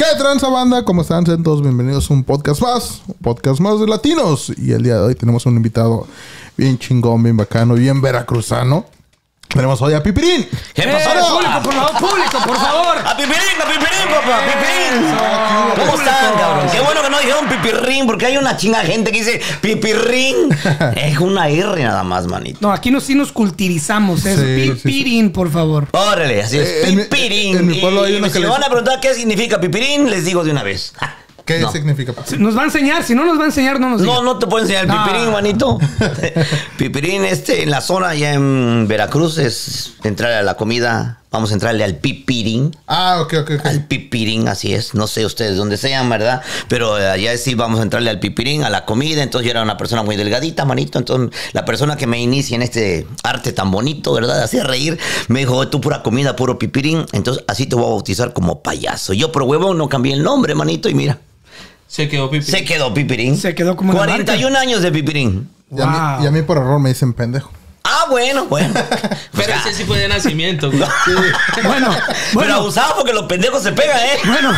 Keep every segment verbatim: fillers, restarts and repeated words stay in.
tranza banda, ¿cómo están? Sean todos bienvenidos a un podcast más, un podcast más de latinos. Y el día de hoy tenemos un invitado bien chingón, bien bacano, bien veracruzano. Tenemos hoy a Pipirín. ¿Qué pasó? Eh, público, por favor, público, por favor. A Pipirín, a Pipirín, papá, Pipirín. ¿Cómo están, cabrón? Qué bueno que no dijeron Pipirrín, porque hay una chinga gente que dice Pipirrín. Es una R nada más, manito. No, aquí nos, sí nos culturizamos. Es Sí, Pipirín, sí, sí. por favor. Órale, así es, Eh, en mi- Pipirín. en mi pueblo hay Y una si que me les- van a preguntar qué significa Pipirín, les digo de una vez. ¿Qué No. significa? Nos va a enseñar. Si no nos va a enseñar, no nos diga. No, no te puedo enseñar el Ah. Pipirín, manito. Pipirín, este, en la zona allá en Veracruz, es entrar a la comida. Vamos a entrarle al Pipirín. Ah, ok, ok, ok. Al Pipirín, así es. No sé ustedes dónde sean, ¿verdad? Pero eh, allá sí vamos a entrarle al Pipirín, a la comida. Entonces yo era una persona muy delgadita, manito. Entonces la persona que me inicia en este arte tan bonito, ¿verdad? Hacía reír. Me dijo, tú pura comida, puro Pipirín. Entonces así te voy a bautizar como payaso. Yo por huevo no cambié el nombre, manito. Y mira, Se quedó Pipirín. se quedó Pipirín. Se quedó como una cuarenta y un años de Pipirín. Y, a mí, Wow. y a mí por error me dicen pendejo. Ah, bueno, bueno. Pero ese sí fue de nacimiento. güey. Bueno, Pero bueno, abusado porque los pendejos se pegan, ¿eh? bueno.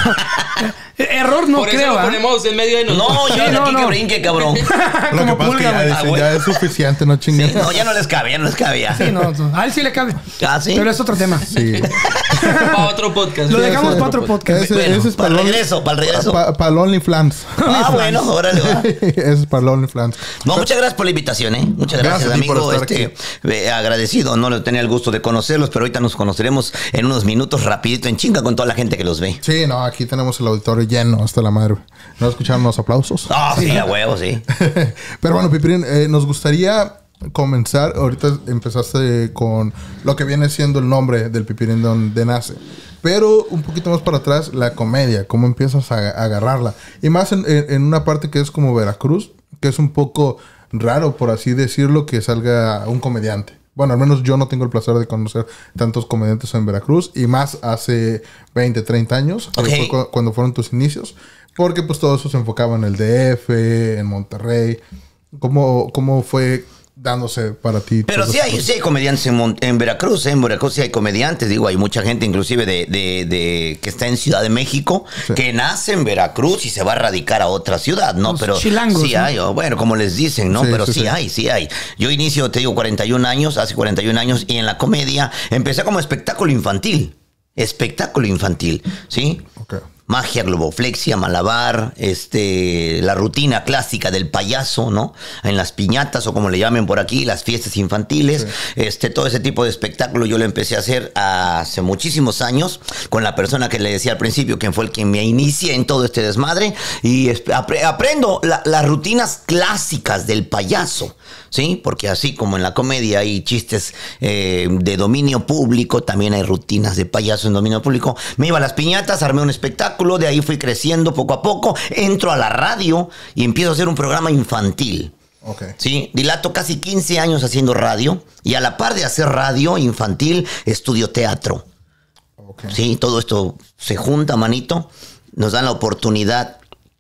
Error no Por eso creo, lo ¿ah? ponemos en medio de nosotros. No, yo Sí, de no, aquí no. que brinque, cabrón. Lo Como que pasa pulga, es que ya, güey. dicen, Ah, güey. ya es suficiente, no chinguen. No, ya no les cabe, ya no les cabía. Sí, no, no. A él sí le cabe. Ah, ¿sí? Pero es otro tema. Sí. Para otro podcast. Lo Sí, dejamos ese- para otro podcast. Ese, Bueno, ese es para el para regreso, para el regreso. Para el OnlyFans. Ah, bueno, órale, va. Ese es para el OnlyFans. No, muchas gracias por la invitación, ¿eh? Muchas gracias, Gracias a ti por amigo. estar Este, eh, agradecido, no tenía el gusto de conocerlos, pero ahorita nos conoceremos en unos minutos rapidito en chinga con toda la gente que los ve. Sí, no, aquí tenemos el auditorio lleno hasta la madre. ¿No escucharon los aplausos? Ah, sí, a huevo, sí. Pero bueno, Pipirín, eh, nos gustaría comenzar. Ahorita empezaste con lo que viene siendo el nombre del Pipirín donde nace. Pero un poquito más para atrás, la comedia, cómo empiezas a, a agarrarla. Y más en, en- en una parte que es como Veracruz, que es un poco raro, por así decirlo, que salga un comediante. Bueno, al menos yo no tengo el placer de conocer tantos comediantes en Veracruz. Y más hace veinte, treinta años, que Ok. fue cu- cuando fueron tus inicios. Porque pues todo eso se enfocaba en el D F, en Monterrey. ¿Cómo, cómo fue dándose para ti? Pero todo sí eso? hay, sí hay comediantes en, Mon- en Veracruz, ¿eh? En Veracruz sí hay comediantes, digo, hay mucha gente inclusive de, de, de que está en Ciudad de México, Sí. que nace en Veracruz y se va a radicar a otra ciudad, ¿no? Los Pero chilangos, sí ¿no? hay, o bueno, como les dicen, ¿no? Sí, Pero sí, sí, sí. hay, sí hay. Yo inicio, te digo, cuarenta y un años, hace cuarenta y un años, y en la comedia empecé como espectáculo infantil. Espectáculo infantil, ¿sí? Ok. Magia, globoflexia, malabar, este, la rutina clásica del payaso, ¿no? En las piñatas o como le llamen por aquí, las fiestas infantiles, este, todo ese tipo de espectáculo yo lo empecé a hacer hace muchísimos años con la persona que le decía al principio, quien fue el que me inicia en todo este desmadre y es- apre- aprendo la- las rutinas clásicas del payaso, ¿sí? Porque así como en la comedia hay chistes eh, de dominio público, también hay rutinas de payaso en dominio público. Me iba a las piñatas, armé un espectáculo, de ahí fui creciendo poco a poco, entro a la radio y empiezo a hacer un programa infantil. Ok. Sí, dilato casi quince años haciendo radio y a la par de hacer radio infantil, estudio teatro. Ok. Sí, todo esto se junta, manito. Nos dan la oportunidad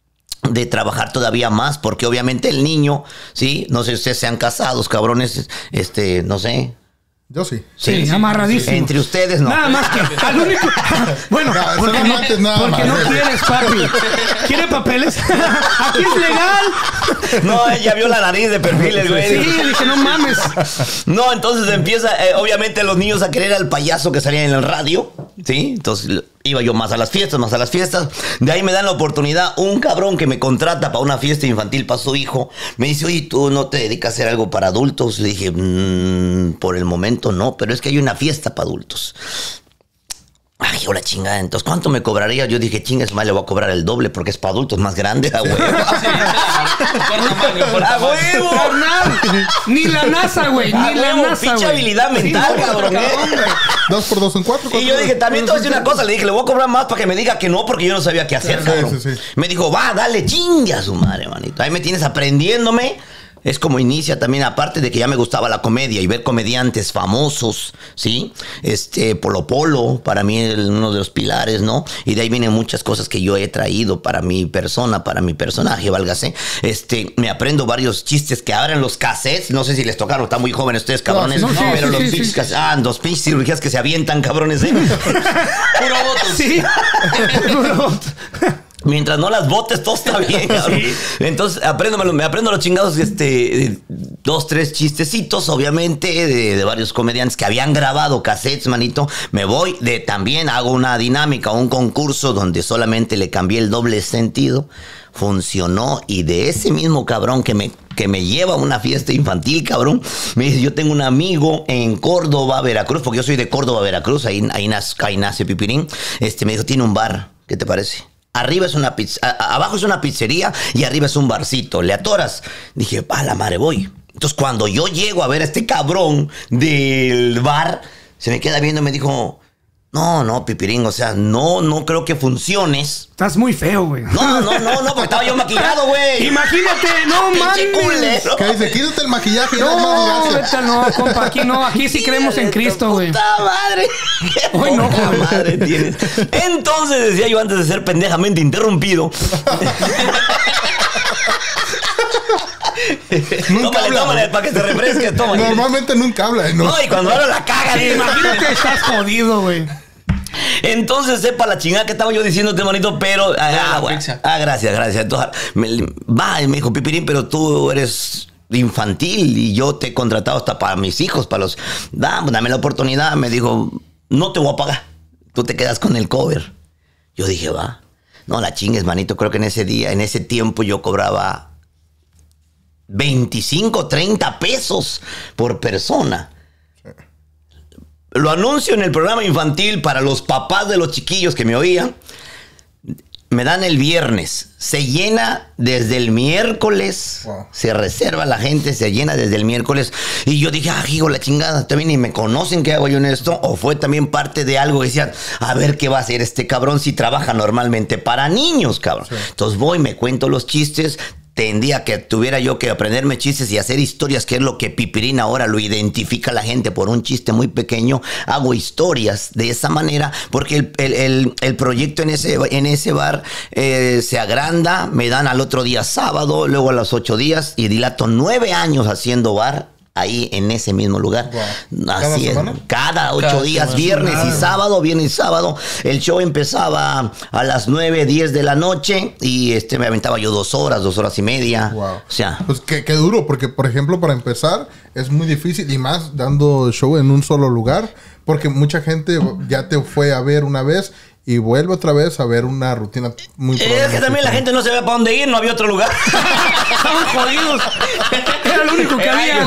de trabajar todavía más, porque obviamente el niño, sí, no sé si ustedes sean casados, cabrones, este, no sé. Yo sí. Sí, amarradísimo. Entre ustedes no. Nada más que al único. Bueno, No, porque, son no, amantes nada porque más. no quieres, papi. ¿Quiere papeles? Aquí es legal. No, ella vio la nariz de perfiles, güey. Sí, dije, no mames. No, entonces empieza, eh, obviamente, los niños a querer al payaso que salía en el radio, ¿sí? Entonces l- iba yo más a las fiestas, más a las fiestas. De ahí me dan la oportunidad, un cabrón que me contrata para una fiesta infantil para su hijo, me dice, oye, ¿tú no te dedicas a hacer algo para adultos? Le dije, "Mm, por el momento no, pero es que hay una fiesta para adultos. Ay, yo la chingada. Entonces, ¿cuánto me cobraría? Yo dije, chingas, más le voy a cobrar el doble porque es para adultos más grande. A huevo. Por tamaño, por ¡A tamaño. huevo! Carnal. Ni la NASA, güey. ¡A Ni la huevo! NASA, Pinche güey. habilidad mental, Sí, cabrón, ¿eh? Dos por dos son cuatro. Y cuatro yo por- dije, también te voy a decir una cosa. Le dije, le voy a cobrar más para que me diga que no, porque yo no sabía qué hacer, Sí, cabrón. sí, sí. Me dijo, va, dale, chingue a su madre, manito. Ahí me tienes aprendiéndome. Es como inicia también, aparte de que ya me gustaba la comedia y ver comediantes famosos, ¿sí? Este, Polo Polo, para mí es uno de los pilares, ¿no? Y de ahí vienen muchas cosas que yo he traído para mi persona, para mi personaje, válgase. Este, me aprendo varios chistes que abren los cassettes, no sé si les tocaron, están muy jóvenes ustedes, cabrones, No, sí, sí, pero sí, los sí, pinches sí. cassettes, ah, dos pinches cirugías que se avientan, cabrones, ¿eh? Puro voto. Sí. Mientras no las botes, todo está bien, cabrón. Sí. Entonces, aprendo, me aprendo los chingados, este, dos, tres chistecitos, obviamente, de, de varios comediantes que habían grabado cassettes, manito. Me voy, de también hago una dinámica, un concurso donde solamente le cambié el doble sentido. Funcionó, y de ese mismo cabrón que me, que me lleva a una fiesta infantil, cabrón, me dice, yo tengo un amigo en Córdoba, Veracruz, porque yo soy de Córdoba, Veracruz, ahí, ahí, nace, ahí nace Pipirín, este, me dijo, tiene un bar, ¿qué te parece? Arriba es una pizza, a, abajo es una pizzería y arriba es un barcito, le atoras. Dije, pa, la madre, voy. Entonces, cuando yo llego a ver a este cabrón del bar, se me queda viendo y me dijo, no, no, Pipirín, o sea, no, no creo que funciones. Estás muy feo, güey. No, no, no, no, porque estaba yo maquillado, güey. Imagínate, no mames. Que dice, quítate el maquillaje. No, no, vete, no, compa, aquí no, aquí sí creemos en Cristo, güey. ¡Puta madre! Hoy no, ¡Puta madre tienes! Entonces, decía yo antes de ser pendejamente interrumpido. Nunca tómale, habla, tómale, para que se refresque, toma. Normalmente nunca habla, ¿no? No, y cuando habla la caga. Sí, imagínate que estás jodido, güey. Entonces, sepa la chingada que estaba yo diciéndote, manito, pero... Ah, ah, bueno. ah gracias, gracias. Entonces, me, va, y me dijo, Pipirín, pero tú eres infantil y yo te he contratado hasta para mis hijos, para los... Da, dame la oportunidad. Me dijo, no te voy a pagar. Tú te quedas con el cover. Yo dije, va. No, la chingues, manito. Creo que en ese día, en ese tiempo yo cobraba veinticinco, treinta pesos por persona. Lo anuncio en el programa infantil para los papás de los chiquillos que me oían. Me dan el viernes. Se llena desde el miércoles. Wow. Se reserva la gente, se llena desde el miércoles. Y yo dije, ah, hijo, la chingada, también ni me conocen qué hago yo en esto. O fue también parte de algo que decían, a ver qué va a hacer este cabrón si trabaja normalmente para niños, cabrón. Sí. Entonces voy, me cuento los chistes. Tendría que tuviera yo que aprenderme chistes y hacer historias, que es lo que Pipirín ahora lo identifica a la gente por un chiste muy pequeño. Hago historias de esa manera porque el, el, el, el proyecto en ese, en ese bar eh, se agranda. Me dan al otro día sábado, luego a los ocho días y dilato nueve años haciendo bar. Ahí en ese mismo lugar. Wow. Así es. Cada ocho Cada días, viernes semana. y sábado, viernes y sábado. El show empezaba a las nueve, diez de la noche y este me aventaba yo dos horas, dos horas y media. Wow. O sea. Pues qué, qué duro, porque por ejemplo, para empezar, es muy difícil y más dando show en un solo lugar, porque mucha gente ya te fue a ver una vez y vuelve otra vez a ver una rutina muy... Es que también la gente no sabía para dónde ir, no había otro lugar. Estaban jodidos. Era lo único que había.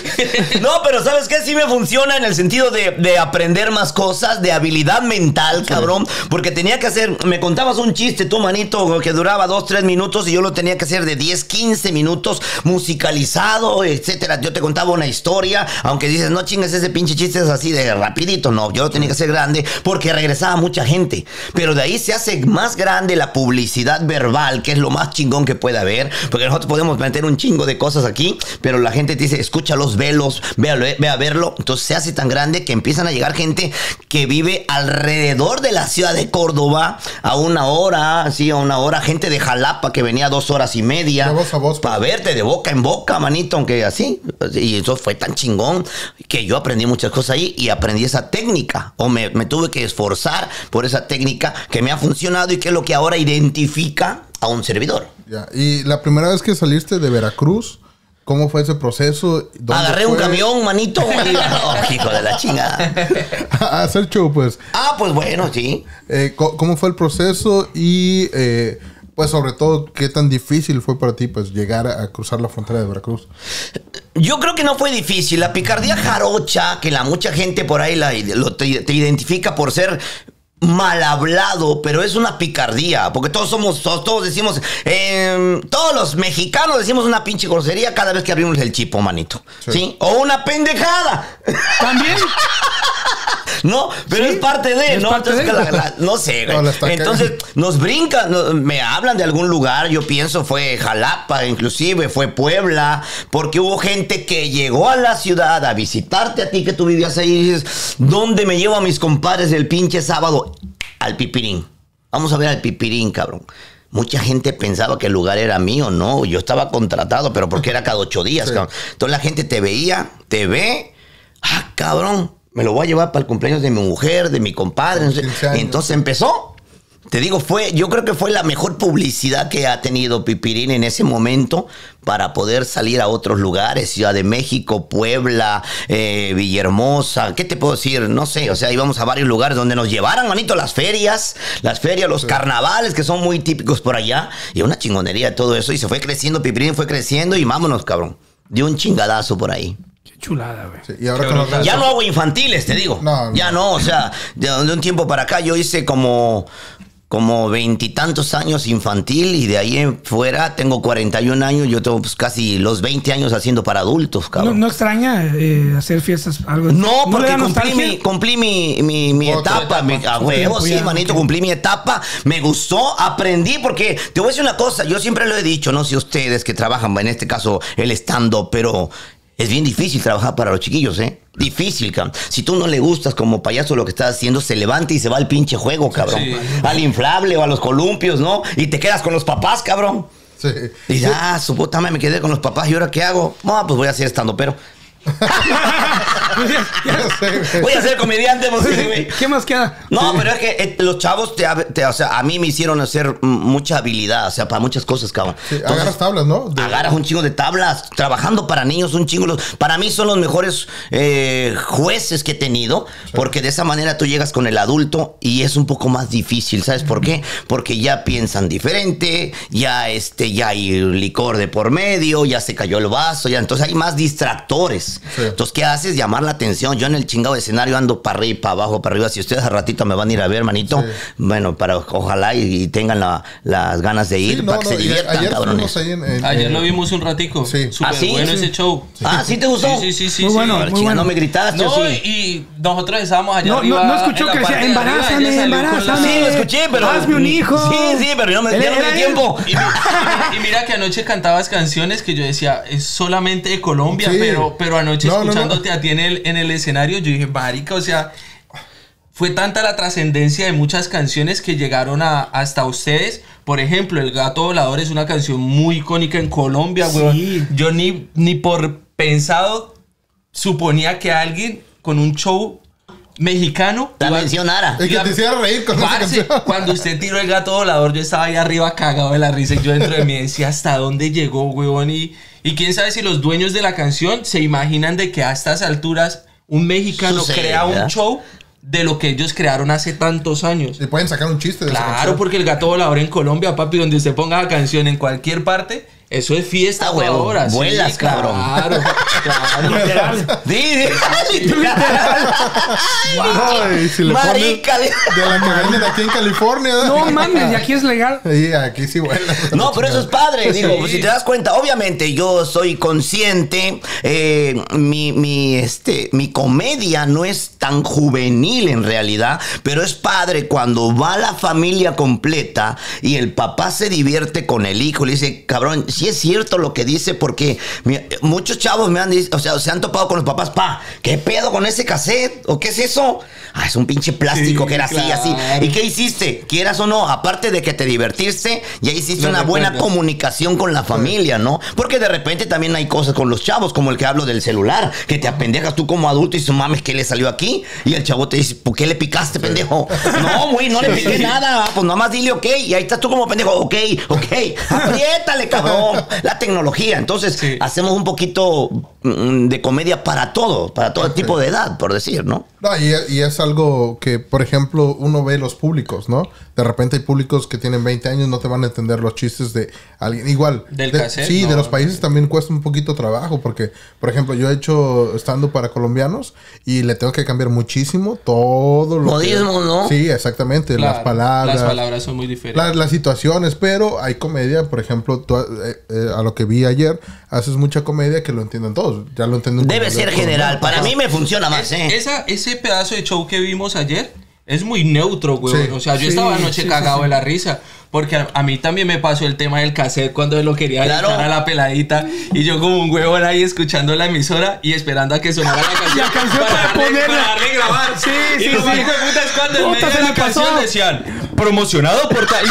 No, pero ¿sabes qué? Sí me funciona en el sentido de, de aprender más cosas, de habilidad mental, sí. cabrón. Porque tenía que hacer... Me contabas un chiste, tú, manito, que duraba dos, tres minutos y yo lo tenía que hacer de diez, quince minutos, musicalizado, etcétera. Yo te contaba una historia, aunque dices, no chingas, ese pinche chiste es así de rapidito. No, yo lo tenía que hacer grande porque regresaba mucha gente. Pero de ahí se hace más grande la publicidad verbal, que es lo más chingón que puede haber, porque nosotros podemos meter un chingo de cosas aquí, pero la gente te dice, escúchalos, velos, véalo, ve a verlo. Entonces se hace tan grande que empiezan a llegar gente que vive alrededor de la ciudad de Córdoba, a una hora, sí, a una hora, gente de Jalapa que venía dos horas y media, para verte de boca en boca, manito, aunque así. Y eso fue tan chingón que yo aprendí muchas cosas ahí y aprendí esa técnica, o me, me tuve que esforzar por esa técnica técnica que me ha funcionado y que es lo que ahora identifica a un servidor. Ya. Y la primera vez que saliste de Veracruz, ¿cómo fue ese proceso? Agarré fue? un camión, manito. Y, oh, hijo de la chingada. A hacer show, pues. Ah, pues bueno, sí. Eh, ¿Cómo fue el proceso? Y, eh, pues, sobre todo, ¿qué tan difícil fue para ti, pues, llegar a cruzar la frontera de Veracruz? Yo creo que no fue difícil. La picardía jarocha, que la mucha gente por ahí la, lo, te, te identifica por ser mal hablado, pero es una picardía, porque todos somos, todos, todos decimos, eh, todos los mexicanos decimos una pinche grosería cada vez que abrimos el chipo, manito, ¿sí? ¿Sí? O una pendejada. ¿También? No, pero sí, es parte de, es ¿no? Parte Entonces, de la, la, no sé, güey. No, Entonces, nos brincan, no, me hablan de algún lugar, yo pienso fue Jalapa, inclusive, fue Puebla, porque hubo gente que llegó a la ciudad a visitarte a ti que tú vivías ahí y dices, ¿dónde me llevo a mis compadres el pinche sábado? Al Pipirín. Vamos a ver al Pipirín, cabrón. Mucha gente pensaba que el lugar era mío, no, yo estaba contratado, pero porque era cada ocho días, sí. cabrón. Entonces la gente te veía, te ve, ah, cabrón, me lo voy a llevar para el cumpleaños de mi mujer, de mi compadre. No sé. Entonces empezó. Te digo, fue, yo creo que fue la mejor publicidad que ha tenido Pipirín en ese momento para poder salir a otros lugares, Ciudad de México, Puebla, eh, Villahermosa, ¿qué te puedo decir? No sé, o sea, íbamos a varios lugares donde nos llevaran, manito, las ferias, las ferias, los sí. carnavales que son muy típicos por allá, y una chingonería de todo eso, y se fue creciendo, Pipirín fue creciendo, y vámonos, cabrón, dio un chingadazo por ahí. Qué chulada, güey. Sí, y ahora con los ya no hago infantiles, te digo. No, no. Ya no, o sea, de, de un tiempo para acá yo hice como... como veintitantos años infantil y de ahí en fuera tengo cuarenta y un años, yo tengo pues casi los veinte años haciendo para adultos, cabrón. ¿No, no extraña eh, hacer fiestas? Algo no, porque ¿no cumplí, mi, cumplí mi, mi, mi etapa, mi, a huevo, sí, manito, okay. Cumplí mi etapa, me gustó, aprendí, porque te voy a decir una cosa, yo siempre lo he dicho, no sé ustedes que trabajan, en este caso el stand-up, pero... es bien difícil trabajar para los chiquillos, ¿eh? Difícil, cabrón. Si tú no le gustas como payaso lo que estás haciendo, se levanta y se va al pinche juego, cabrón. Sí. Al inflable o a los columpios, ¿no? Y te quedas con los papás, cabrón. Sí. Y ya, sí. Su puta madre, me quedé con los papás. ¿Y ahora qué hago? No, pues voy a hacer estando, pero... voy a ser comediante, pues, güey. ¿Qué más queda? No, sí. Pero es que eh, los chavos, te, te, o sea, a mí me hicieron hacer mucha habilidad, o sea, para muchas cosas, cabrón. Sí, entonces, agarras tablas, ¿no? De... agarras un chingo de tablas, trabajando para niños, un chingo. Los, para mí son los mejores eh, jueces que he tenido, sí. Porque de esa manera tú llegas con el adulto y es un poco más difícil, ¿sabes por qué? Porque ya piensan diferente, ya, este, ya hay licor de por medio, ya se cayó el vaso, ya, entonces hay más distractores. Sí. Entonces, ¿qué haces? Llamar la atención. Yo en el chingado escenario ando para arriba, para abajo, para arriba. Si ustedes a ratito me van a ir a ver, manito, sí. Bueno, para ojalá y, y tengan la, las ganas de ir, sí, para no, que no, se diviertan, ayer cabrones. Ahí en, en, ayer en... lo vimos un ratico. Sí. Súper ¿Ah, sí? bueno Sí. ese show. Sí. Ah, ¿sí te gustó? Sí, sí, sí. Muy sí, bueno, sí. muy bueno. No me gritaste, no, sí. Y nosotros estábamos allá no, arriba. No, no escuchó que decía, embarázame, embarázame. Sí, lo escuché, pero... hazme un hijo. Sí, sí, pero no me dieron el tiempo. Y, y, y mira que anoche cantabas canciones que yo decía, es solamente de Colombia, sí. pero, pero anoche no, escuchándote no, no. a ti en el, en el escenario, yo dije, marica, o sea, fue tanta la trascendencia de muchas canciones que llegaron a, hasta ustedes. Por ejemplo, El Gato Volador es una canción muy icónica en Colombia, sí. Güey. Yo ni, ni por pensado suponía que alguien con un show mexicano te mencionara. Es que te hiciera reír con esa canción. Cuando usted tiró El Gato Volador, yo estaba ahí arriba cagado de la risa y yo dentro de mí decía, ¿hasta dónde llegó, huevón? Y, y quién sabe si los dueños de la canción se imaginan de que a estas alturas un mexicano sucede, crea un ¿verdad? Show de lo que ellos crearon hace tantos años. Y pueden sacar un chiste de claro, esa canción. Porque El Gato Volador en Colombia, papi, donde usted ponga la canción en cualquier parte, eso es fiesta, güey. Ahora. Vuelas, sí, cabrón. Claro, claro. Literal. Sí, literal. Ay, si le marica. De la que venden aquí en California. No mames, y aquí es legal. Sí, aquí sí vuela. No, pero eso es padre. Digo, sí. Pues, si te das cuenta, obviamente yo soy consciente. Eh, mi, mi, este, mi comedia no es tan juvenil en realidad, pero es padre cuando va la familia completa y el papá se divierte con el hijo. Le dice, cabrón, sí es cierto lo que dice, porque mi, muchos chavos me han o sea, se han topado con los papás, pa, ¿qué pedo con ese cassette? ¿O qué es eso? Ah, es un pinche plástico sí, que era claro. así, así. ¿Y qué hiciste? Quieras o no, aparte de que te divertiste, ya hiciste no una buena recuerdo. Comunicación con la familia, ¿no? Porque de repente también hay cosas con los chavos, como el que hablo del celular, que te apendejas tú como adulto y dices, mames, ¿qué le salió aquí? Y el chavo te dice, ¿por qué le picaste, pendejo? No, güey, no le piqué nada, pues nomás dile ok, y ahí estás tú como pendejo, ok, ok, apriétale, cabrón. La tecnología, entonces sí. Hacemos un poquito de comedia para todo, para todo okay. tipo de edad, por decir, ¿no? No, y, y es algo que, por ejemplo, uno ve los públicos, ¿no? De repente hay públicos que tienen veinte años, no te van a entender los chistes de alguien. Igual. ¿Del de, cassette? Sí, no, de los países no. También cuesta un poquito trabajo, porque, por ejemplo, yo he hecho stand-up para colombianos y le tengo que cambiar muchísimo todo lo modismo, que... ¿no? Sí, exactamente. Claro, las palabras. Las palabras son muy diferentes. La, las situaciones, pero hay comedia, por ejemplo, tú, eh, eh, a lo que vi ayer, haces mucha comedia que lo entienden todos. Ya lo entienden. Debe ser general. Para mí me funciona más, es, ¿eh? Esa, ese pedazo de show que vimos ayer es muy neutro, güey. Sí. O sea, yo sí, estaba anoche sí, cagado sí, sí. de la risa. Porque a, a mí también me pasó el tema del cassette cuando lo quería claro. dedicar a la peladita. Y yo como un huevón ahí escuchando la emisora y esperando a que sonara la canción. La canción para, para, darle, ponerla. para darle grabar. Sí, y sí, los sí. hijos de puta es cuando en medio de la canción decían... promocionado por tal.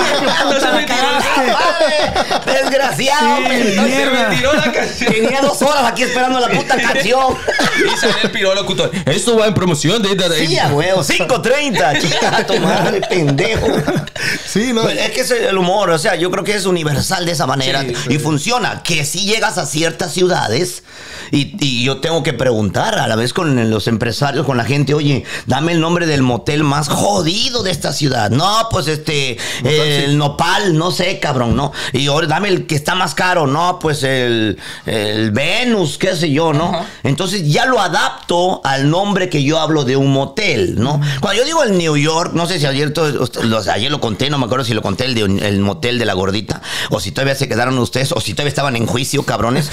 Desgraciado, Sí, mierda. Me tiró la canción. tenía dos horas aquí esperando la puta canción. Y sale el piro locutor. Esto va en promoción de... de- Sí, a huevo, cinco treinta, chica, tu madre, pendejo. Sí, no. Pues es que es el humor, o sea, yo creo que es universal de esa manera Sí, y funciona. Que si llegas a ciertas ciudades y, y yo tengo que preguntar a la vez con los empresarios, con la gente, oye, dame el nombre del motel más jodido de esta ciudad. No, pues este, eh, el Nopal, no sé, cabrón, no. Y ahora dame el que está más caro, no, pues el, el Venus, qué sé yo, ¿no? Ajá. Entonces ya lo adapto al nombre que yo hablo de un motel, ¿no? Cuando yo digo el New York, no sé si ayer, todo, los, ayer lo conté, no me acuerdo si lo conté, el, de, el motel de la gordita, o si todavía se quedaron ustedes, o si todavía estaban en juicio, cabrones.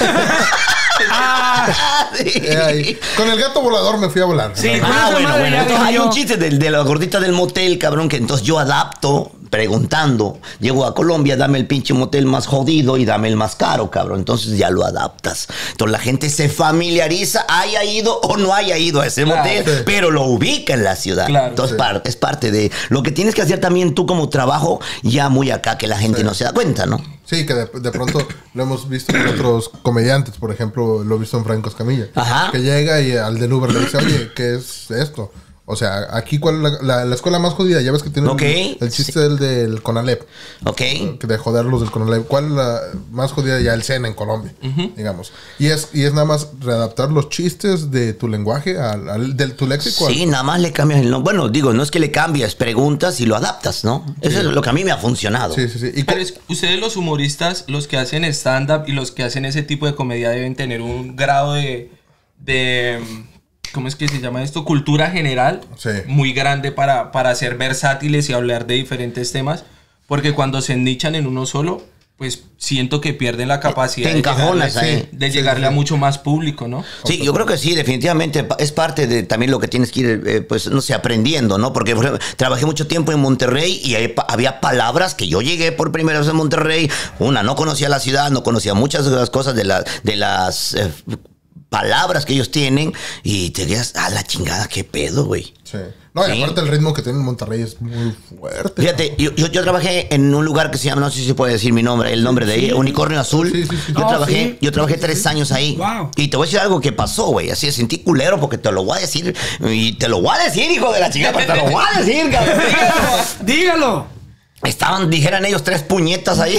Ah, Sí. Eh, ahí. Con el gato volador me fui a volar. Sí, ¿no? con Ah, esa bueno, madre bueno. ya Entonces, dije hay yo. un chiste de, de la gordita del motel, cabrón, que entonces yo adapto preguntando. Llego a Colombia, dame el pinche motel más jodido y dame el más caro, cabrón. Entonces ya lo adaptas. Entonces la gente se familiariza, haya ido o no haya ido a ese Claro, motel, sí. pero lo ubica en la ciudad. Claro, entonces sí. par- es parte de lo que tienes que hacer también tú como trabajo, ya muy acá, que la gente Sí. no se da cuenta, ¿no? Sí, que de, de pronto lo hemos visto con otros comediantes. Por ejemplo, lo he visto en Franco Escamilla. Ajá. Que llega y al del Uber le dice, oye, ¿qué es esto? O sea, aquí, ¿cuál es la, la, la escuela más jodida? Ya ves que tiene Ok. el, el chiste del, del Conalep. ¿Ok? Que de joder los del Conalep. ¿Cuál es la más jodida? Ya el Sena en Colombia, digamos. Y es, y es nada más readaptar los chistes de tu lenguaje al, al- del tu léxico. al- Sí, nada más le cambias el nombre. Bueno, digo, no es que le cambias, preguntas y lo adaptas, ¿no? Eso es lo que a mí me ha funcionado. Sí, sí, sí. Y Pero cu- es- ustedes los humoristas, los que hacen stand-up y los que hacen ese tipo de comedia deben tener un grado de, de ¿cómo es que se llama esto? Cultura general Sí. muy grande para, para ser versátiles y hablar de diferentes temas. Porque cuando se nichan en uno solo, pues siento que pierden la capacidad te de encajonas llegarle, ahí. de Sí, llegarle sí. a mucho más público, ¿no? Sí, yo creo que sí, definitivamente pa- es parte de también lo que tienes que ir, eh, pues, no sé, aprendiendo, ¿no? Porque por ejemplo, trabajé mucho tiempo en Monterrey y ahí pa- había palabras que yo llegué por primera vez en Monterrey. Una, no conocía la ciudad, no conocía muchas de las cosas de, la, de las eh, palabras que ellos tienen y te quedas, a la chingada, qué pedo, güey. Sí. No, y Sí. aparte el ritmo que tiene en Monterrey es muy fuerte. Fíjate, yo, yo, yo trabajé en un lugar que se llama, no sé si se puede decir mi nombre, el nombre de ahí, Unicornio Azul. Sí, sí, sí. Yo Oh, trabajé, sí. yo trabajé tres años ahí. Wow. Y te voy a decir algo que pasó, güey. Así sentí culero porque te lo voy a decir. Y te lo voy a decir, hijo de la chingada, pero te lo voy a decir, cabrón. Dígalo. Estaban, dijeran ellos, tres puñetas ahí.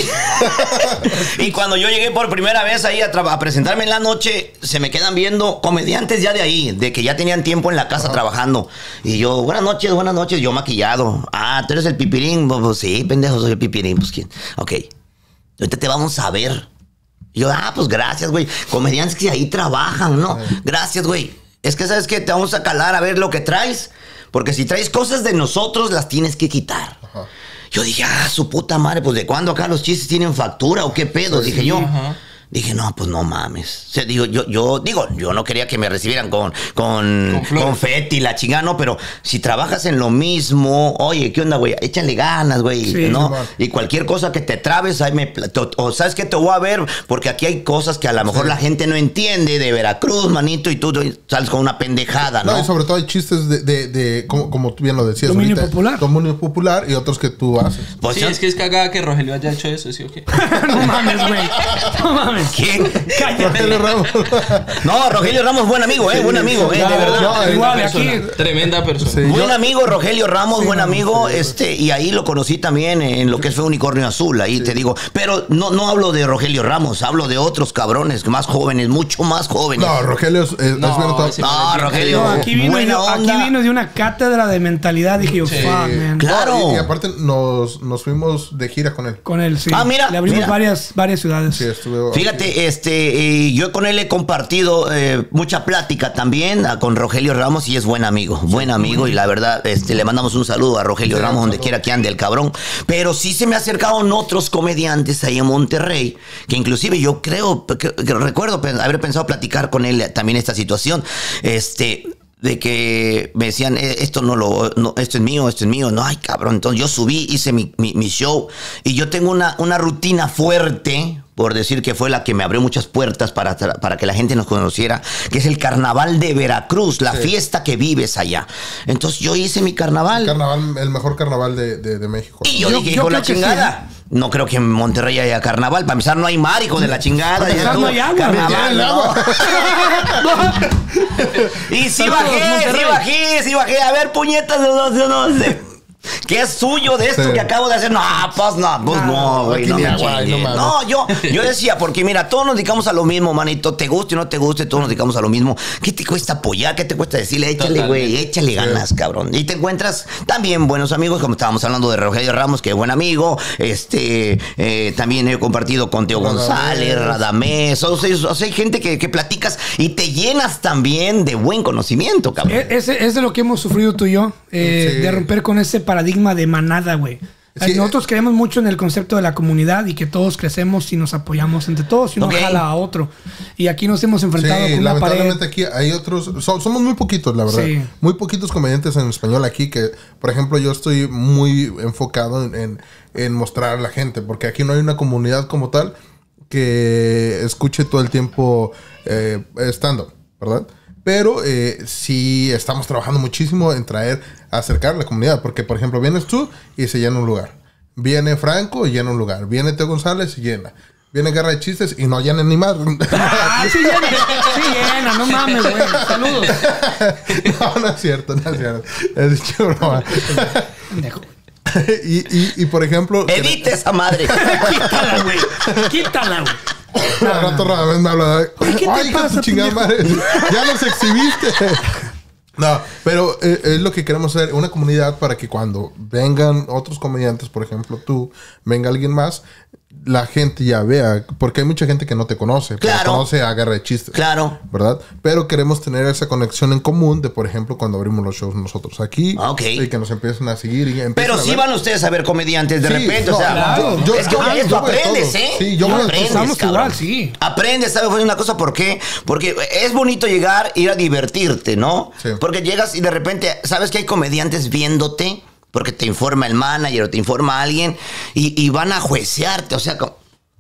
Y cuando yo llegué por primera vez ahí a, tra- a presentarme en la noche, se me quedan viendo comediantes ya de ahí, de que ya tenían tiempo en la casa trabajando. Y yo, buenas noches, buenas noches, yo maquillado. Ah, ¿tú eres el Pipirín? Pues, pues, sí, pendejo, soy el Pipirín. Pues, ¿quién? Ok. Ahorita te vamos a ver. Y yo, ah, pues gracias, güey. Comediantes que ahí trabajan, ¿no? Gracias, güey. Es que, ¿sabes qué? Te vamos a calar a ver lo que traes. Porque si traes cosas de nosotros, las tienes que quitar. Ajá. Yo dije, ah, su puta madre, pues ¿de cuándo acá los chistes tienen factura o qué pedo? Dije yo. Ajá. Dije, no, pues no mames. O sea, digo, yo, yo, digo, yo no quería que me recibieran con, con, Con flores. confeti, la chingada, no, pero si trabajas en lo mismo, oye, ¿qué onda, güey? Échale ganas, güey, Sí, ¿no? Simón. Y cualquier cosa que te trabes, ahí me, pla- te- o sabes que te voy a ver, porque aquí hay cosas que a lo mejor la gente no entiende de Veracruz, manito, y tú sales con una pendejada, ¿no? No, y sobre todo hay chistes de, de, de como, como tú bien lo decías. Dominio ahorita, popular. Dominio popular y otros que tú haces. Pues, Sí, ya- es que es cagada que Rogelio haya hecho eso, ¿sí o qué? No mames, güey. No mames. ¿Quién? Rogelio Ramos. No, Rogelio Ramos, buen amigo, ¿eh? Buen amigo, ¿eh? De No, verdad. no, igual, Tremenda aquí. persona, Tremenda persona. Sí, Buen yo- amigo, Rogelio Ramos, Sí, buen no, amigo, este, y ahí lo conocí también en lo que fue Unicornio Azul, ahí te digo, pero no, no hablo de Rogelio Ramos, hablo de otros cabrones más jóvenes, mucho más jóvenes. No, Rogelio es, es No, bien todo- ese- No, Rogelio, No, aquí vino, buena de, aquí onda. vino de una cátedra de mentalidad. Dije yo, Sí. fuck, man. Claro. No, y, y aparte nos, nos fuimos de gira con él. Con él, sí. Ah, mira, Le abrimos mira. varias, varias ciudades. Sí, estuve. Fíjate, este, eh, yo con él he compartido eh, mucha plática también ah, con Rogelio Ramos y es buen amigo, buen amigo y la verdad, este, le mandamos un saludo a Rogelio Sí, Ramos un donde saludo. quiera que ande el cabrón. Pero sí se me acercaron otros comediantes ahí en Monterrey, que inclusive yo creo, que, que recuerdo pe- haber pensado platicar con él también esta situación. Este, de que me decían, eh, esto no lo, no, esto es mío, esto es mío. No, ay, cabrón. Entonces yo subí, hice mi, mi, mi show y yo tengo una, una rutina fuerte, por decir que fue la que me abrió muchas puertas para, para que la gente nos conociera, que es el Carnaval de Veracruz, la sí. fiesta que vives allá. Entonces yo hice mi carnaval. El carnaval, el mejor carnaval de, de, de México. Y yo, yo dije, hijo la chingada. Sí. No creo que en Monterrey haya carnaval. Para empezar, no hay mar, hijo de la chingada. Para empezar, no hay agua. Carnaval, no. Y sí bajé, sí bajé, sí bajé. A ver, puñetas, no, no, no sé. ¿Qué es suyo de esto sí. que acabo de hacer? No, pues no, pues no, güey, no, no, no, no, no, yo, yo decía, porque mira, todos nos dedicamos a lo mismo, manito, te guste o no te guste, todos nos dedicamos a lo mismo. ¿Qué te cuesta apoyar? ¿Qué te cuesta decirle? Échale, güey, échale ganas, sí. cabrón. Y te encuentras también buenos amigos, como estábamos hablando de Rogelio Ramos, que es buen amigo, este, eh, también he compartido con Teo Radamés. González, Radamés, o sea, o sea, hay gente que, que platicas y te llenas también de buen conocimiento, cabrón. Es, es de lo que hemos sufrido tú y yo, eh, sí. de romper con ese paradigma de manada, güey. Sí. Nosotros creemos mucho en el concepto de la comunidad y que todos crecemos y nos apoyamos entre todos y uno okay. jala a otro. Y aquí nos hemos enfrentado sí, con una pared. Lamentablemente aquí hay otros, so, somos muy poquitos, la verdad. Sí. Muy poquitos comediantes en español aquí que, por ejemplo, yo estoy muy enfocado en, en, en mostrar a la gente, porque aquí no hay una comunidad como tal que escuche todo el tiempo eh, stand-up, ¿verdad? Pero eh, sí estamos trabajando muchísimo en traer, acercar a la comunidad. Porque, por ejemplo, vienes tú y se llena un lugar. Viene Franco y llena un lugar. Viene Teo González y llena. Viene Guerra de Chistes y no llena ni más. Ah, sí llena. Sí llena, no mames, güey. Saludos. No, no es cierto, no es cierto. Es dicho broma. y, y, y, por ejemplo... Edita esa madre. Quítala, güey. Quítala, güey. No, rato rara vez me habla de... ¿Qué te Ay, pasa, chingada madre. Ya los exhibiste. No, pero eh, es lo que queremos hacer. Una comunidad para que cuando vengan otros comediantes, por ejemplo tú, venga alguien más, la gente ya vea. Porque hay mucha gente que no te conoce. Claro. Pero conoce a Guerra de Chistes. Claro. ¿Verdad? Pero queremos tener esa conexión en común de, por ejemplo, cuando abrimos los shows nosotros aquí. Okay. Y que nos empiecen a seguir. Y pero sí van ustedes a ver comediantes de sí, repente. No, o sea, claro. yo, es que yo, esto yo aprendes, ¿eh? Sí, yo no voy aprendes, estamos cabrón. igual, sí. Aprendes, ¿sabes? Fue una cosa, ¿por qué? Porque es bonito llegar, ir a divertirte, ¿no? Sí. Porque llegas y de repente, ¿sabes que hay comediantes viéndote? Porque te informa el manager o te informa alguien y, y van a juecearte, o sea, como...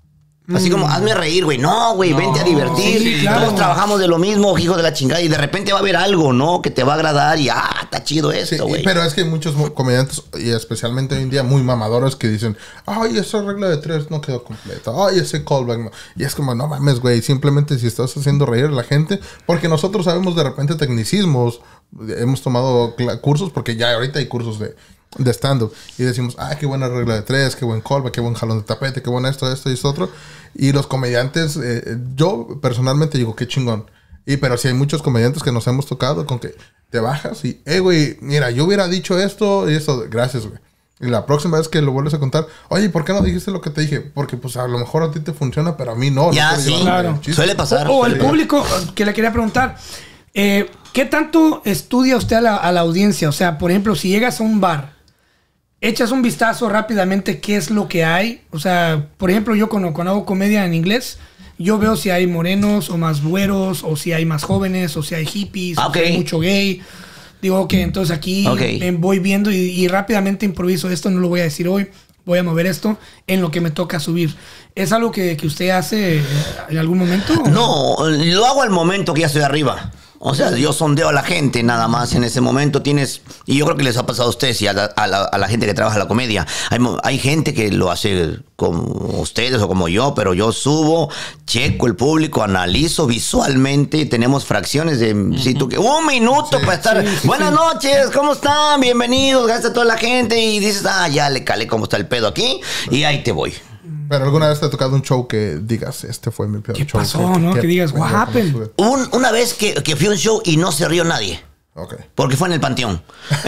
Así como, hazme reír, güey. No, güey, no, vente a divertir. Sí, claro. Todos trabajamos de lo mismo, hijo de la chingada. Y de repente va a haber algo, ¿no? Que te va a agradar y, ah, está chido esto, güey. Sí, pero es que hay muchos comediantes, y especialmente hoy en día, muy mamadores que dicen, ay, esa regla de tres no quedó completa. Ay, ese callback no. Y es como, no mames, güey. Simplemente si estás haciendo reír a la gente, porque nosotros sabemos de repente tecnicismos. Hemos tomado cursos, porque ya ahorita hay cursos de... de stand-up y decimos, ah, qué buena regla de tres, qué buen callback, qué buen jalón de tapete, qué bueno esto, esto y esto otro. Y los comediantes, eh, yo personalmente digo, qué chingón. Y pero si hay muchos comediantes que nos hemos tocado con que te bajas y, eh, güey, mira, yo hubiera dicho esto y esto, gracias, güey. Y la próxima vez que lo vuelves a contar, oye, ¿por qué no dijiste lo que te dije? Porque pues a lo mejor a ti te funciona, pero a mí no. Ya, no sí, claro. Suele pasar. O, o el público que le quería preguntar, eh, ¿qué tanto estudia usted a la, a la audiencia? O sea, por ejemplo, si llegas a un bar, echas un vistazo rápidamente qué es lo que hay. O sea, por ejemplo, yo cuando, cuando hago comedia en inglés, yo veo si hay morenos o más güeros, o si hay más jóvenes, o si hay hippies, okay. o si hay mucho gay. Digo, ok, entonces aquí okay. voy viendo y, y rápidamente improviso esto, no lo voy a decir hoy, voy a mover esto en lo que me toca subir. ¿Es algo que, que usted hace en algún momento? No, lo hago al momento que ya estoy arriba. O sea, yo sondeo a la gente nada más en ese momento. Tienes, y yo creo que les ha pasado a ustedes y a la, a la, a la gente que trabaja la comedia. Hay, hay gente que lo hace como ustedes o como yo, pero yo subo, checo el público, analizo visualmente. Tenemos fracciones de uh-huh. si tú, un minuto sí, para estar. Sí, sí, Buenas sí. noches, ¿cómo están? Bienvenidos, gracias a toda la gente. Y dices, ah, ya le calé cómo está el pedo aquí. Y ahí te voy. Pero alguna vez te ha tocado un show que digas, este fue mi peor ¿Qué show. ¿Qué pasó, no? Que, que digas, what happened? Un, una vez que, que fui a un show y no se rió nadie. Ok. Porque fue en el Panteón.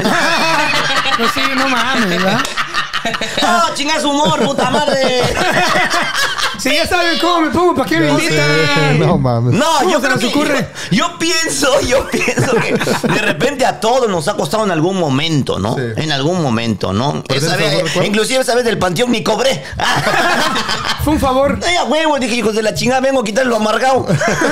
Pues sí, no mames, ¿verdad? ¡Oh, chinga su humor, puta madre! Si ya saben cómo me pongo, ¿para qué me invitan? No mames. No, yo creo se que nos ocurre? Yo, yo pienso, yo pienso que de repente a todos nos ha costado en algún momento, ¿no? Sí. En algún momento, ¿no? ¿Pero Esa tienes algún vez, recuerdo? inclusive esa vez del panteón ni cobré. Fue un favor. Ay, a huevo, dije, hijos de la chingada, vengo a quitar lo amargado.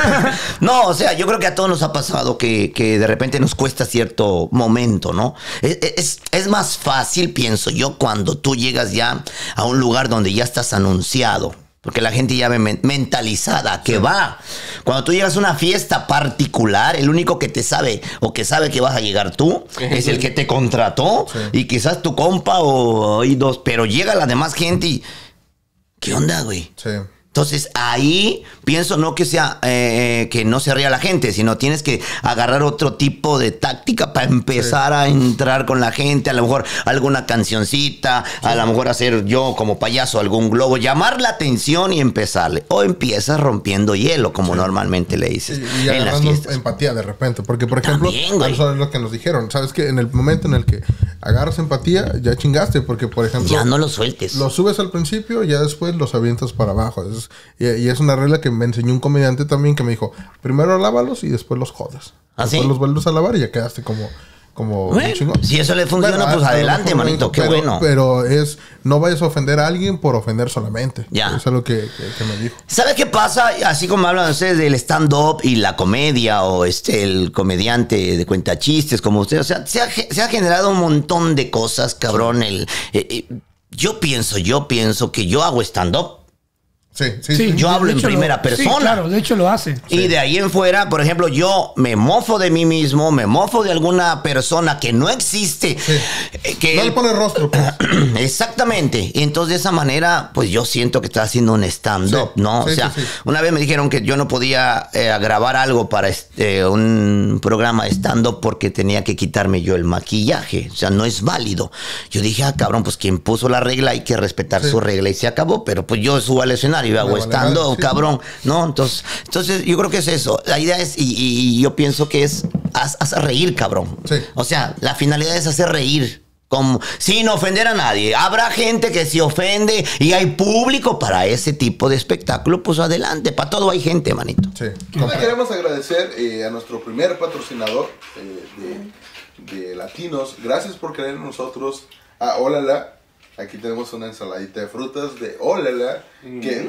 No, o sea, yo creo que a todos nos ha pasado que, que de repente nos cuesta cierto momento, ¿no? Es, es, es más fácil, pienso yo, cuando tú llegas ya a un lugar donde ya estás anunciado. Porque la gente ya ve men- mentalizada que va. Cuando tú llegas a una fiesta particular, el único que te sabe o que sabe que vas a llegar tú es el que te contrató. Sí. Y quizás tu compa o hay dos. Pero llega la demás gente y... ¿Qué onda, güey? Sí. Entonces ahí pienso no que sea eh, que no se ría la gente, sino tienes que agarrar otro tipo de táctica para empezar sí. a entrar con la gente, a lo mejor alguna cancioncita, sí. a lo mejor hacer yo como payaso algún globo, llamar la atención y empezarle. O empiezas rompiendo hielo, como sí. normalmente le dices. Y, y en las fiestas. Empatía de repente, porque por ejemplo, También, eso es lo que nos dijeron. Sabes que en el momento en el que agarras empatía, ya chingaste, porque por ejemplo, ya no lo sueltes. Lo subes al principio, ya después los avientas para abajo. Es Y, y es una regla que me enseñó un comediante también que me dijo, primero lávalos y después los jodas. ¿Ah, después sí? los vuelves a lavar y ya quedaste como, como bueno, un chingón. Si eso le funciona, bueno, pues a, adelante, a manito, qué pero, bueno. Pero es, no vayas a ofender a alguien por ofender solamente. Ya. Eso es lo que, que, que me dijo. ¿Sabes qué pasa? Así como hablan ustedes del stand-up y la comedia o este el comediante de cuentachistes como usted, o sea, se ha, se ha generado un montón de cosas, cabrón. El, eh, eh, yo pienso, yo pienso que yo hago stand-up. Sí, sí, Sí, sí. Yo de- hablo de en hecho primera lo- persona. Sí, claro, de hecho lo hace. Y de ahí en fuera, por ejemplo, yo me mofo de mí mismo, me mofo de alguna persona que no existe. Sí. eh, Que No le pones rostro, pues. Exactamente. Y entonces de esa manera, pues yo siento que está haciendo un stand-up, Sí, ¿no? sí, o sea, sí, sí. una vez me dijeron que yo no podía eh, grabar algo para este, un programa de stand-up porque tenía que quitarme yo el maquillaje. O sea, no es válido. Yo dije, ah, cabrón, pues quien puso la regla hay que respetar Sí. su regla y se acabó. Pero pues yo subo al escenario y hago vale stand-up, madre, sí. cabrón, ¿no? Entonces, entonces yo creo que es eso. La idea es, y, y- y yo pienso que es, haz, haz reír, cabrón. Sí. O sea, la finalidad es hacer reír. Como, sin ofender a nadie. Habrá gente que se ofende y hay público para ese tipo de espectáculo, pues adelante. Para todo hay gente, manito. Sí. Le queremos agradecer eh, a nuestro primer patrocinador eh, de, de Latinos. Gracias por creer en nosotros. A Olala. Aquí tenemos una ensaladita de frutas de Olala. Que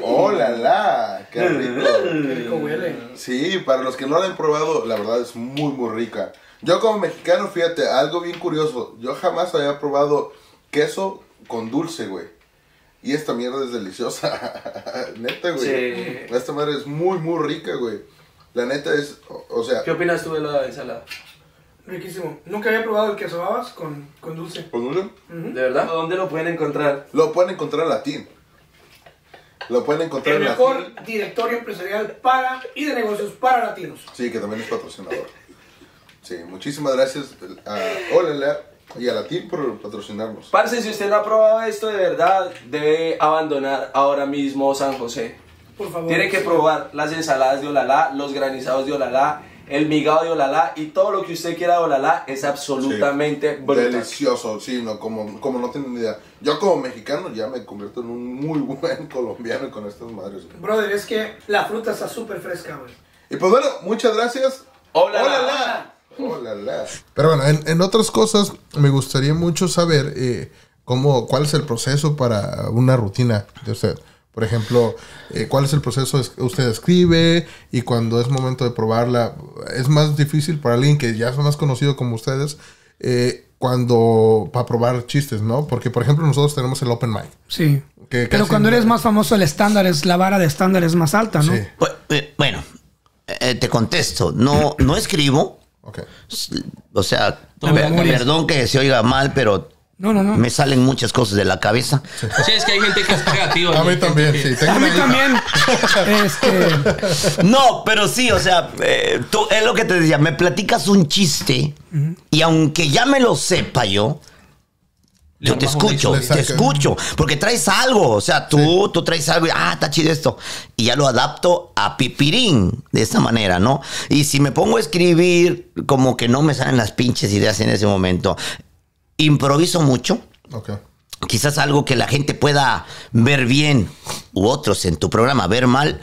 Olala. Qué rico. Qué rico huele. Sí, para los que no la han probado, la verdad es muy, muy rica. Yo como mexicano, fíjate, algo bien curioso. Yo jamás había probado queso con dulce, güey. Y esta mierda es deliciosa. Neta, güey. Sí. Esta madre es muy, muy rica, güey. La neta es, o, o sea, ¿Qué opinas tú de la ensalada? Riquísimo. Nunca había probado el queso babas con, con dulce. ¿con dulce? ¿De verdad? ¿Dónde lo pueden encontrar? Lo pueden encontrar en Latín. Lo pueden encontrar El en mejor Latín. directorio empresarial para y de negocios para latinos. Sí, que también es patrocinador. Sí, muchísimas gracias a Olala y a Latín por patrocinarnos. Parce, si usted no ha probado esto de verdad, debe abandonar ahora mismo San José. Por favor. Tiene que probar las ensaladas de Olala, los granizados de Olala, el migado de Olala y todo lo que usted quiera de Olala es absolutamente Sí, brutal. delicioso, sí, no, como, como no tienen ni idea. Yo como mexicano ya me convierto en un muy buen colombiano con estas madres. güey. Brother, es que la fruta está súper fresca, güey. Y pues bueno, muchas gracias. Olala. Olala. Olala. Pero bueno, en, en otras cosas me gustaría mucho saber eh, cómo, cuál es el proceso para una rutina de usted. Por ejemplo, eh, cuál es el proceso que usted escribe y cuando es momento de probarla. Es más difícil para alguien que ya es más conocido como ustedes eh, cuando para probar chistes, ¿no? Porque, por ejemplo, nosotros tenemos el open mic. Sí. Que Pero casi cuando no- eres más famoso, el estándar es, la vara de estándar es más alta, ¿no? Sí, Pues, eh, bueno, eh, te contesto. No, no escribo. ok. O sea, La per- memoria. perdón que se oiga mal, pero No, no, no. me salen muchas cosas de la cabeza. Sí, es que hay gente que es creativa. A mí también, sí. Tengo A mí una hija. también. Este, No, pero sí, o sea, eh, tú, es lo que te decía, me platicas un chiste y aunque ya me lo sepa yo, Le yo te armas una escucho, historia. te escucho, porque traes algo, o sea, tú, tú traes algo y, ah, está chido esto, y ya lo adapto a pipirín, de esa manera, ¿no? Y si me pongo a escribir, como que no me salen las pinches ideas en ese momento, improviso mucho, Ok. quizás algo que la gente pueda ver bien, u otros en tu programa ver mal,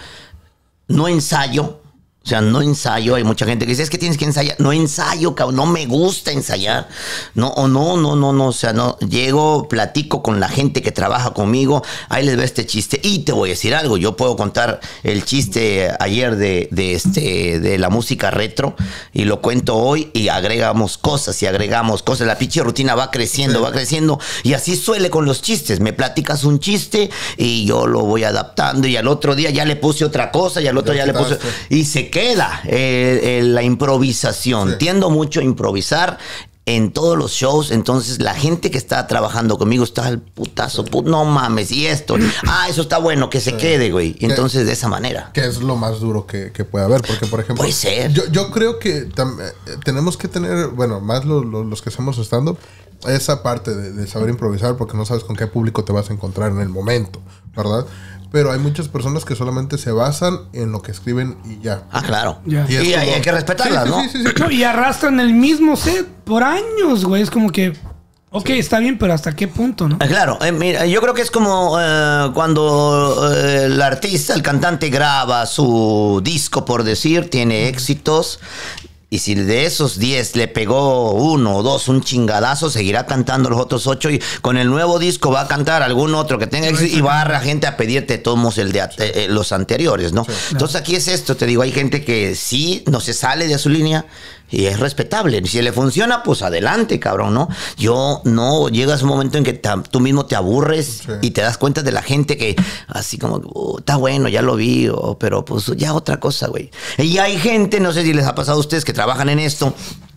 no ensayo. O sea, no ensayo. Hay mucha gente que dice, es que tienes que ensayar. No ensayo, cabrón. No me gusta ensayar. No, o no, no, no, no. O sea, no. Llego, platico con la gente que trabaja conmigo. Ahí les va este chiste. Y te voy a decir algo. Yo puedo contar el chiste ayer de, de, este, de la música retro. Y lo cuento hoy. Y agregamos cosas y agregamos cosas. La pinche rutina va creciendo, sí. va creciendo. Y así suele con los chistes. Me platicas un chiste y yo lo voy adaptando. Y al otro día ya le puse otra cosa. Y al otro ya, ya le puse... Y se queda eh, eh, la improvisación. Sí. Tiendo mucho a improvisar en todos los shows. Entonces la gente que está trabajando conmigo está al putazo, put, no mames, y esto, ah, eso está bueno, que se sí. quede, güey. Entonces de esa manera. Que es lo más duro que, que puede haber, porque por ejemplo, puede ser. Yo, yo creo que tam, eh, tenemos que tener, bueno, más lo, lo, los que hacemos stand-up, esa parte de, de saber improvisar, porque no sabes con qué público te vas a encontrar en el momento, ¿verdad? Pero hay muchas personas que solamente se basan en lo que escriben y ya. Ah, claro. Ya. Y, y como... hay que respetarlas, sí, ¿no? Sí, sí, sí, sí. No, y arrastran el mismo set por años, güey. Es como que, ok, sí. está bien, pero ¿hasta qué punto, no? Ah, claro. Eh, mira, yo creo que es como eh, cuando eh, el artista, el cantante graba su disco, por decir, tiene éxitos. Y si de esos diez le pegó uno o dos, un chingadazo, seguirá cantando los otros ocho. Y con el nuevo disco va a cantar algún otro que tenga éxito. Y va a la gente a pedirte tomos el de eh, los anteriores, ¿no? Sí. Entonces aquí es esto, te digo, hay gente que sí no se sale de su línea. Y es respetable. Si le funciona, pues adelante, cabrón, ¿no? Yo no, llegas un momento en que te, tú mismo te aburres sí. y te das cuenta de la gente que así como, oh, está bueno, ya lo vi, oh, pero pues ya otra cosa, güey. Y hay gente, no sé si les ha pasado a ustedes que trabajan en esto,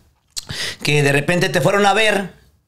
que de repente te fueron a ver,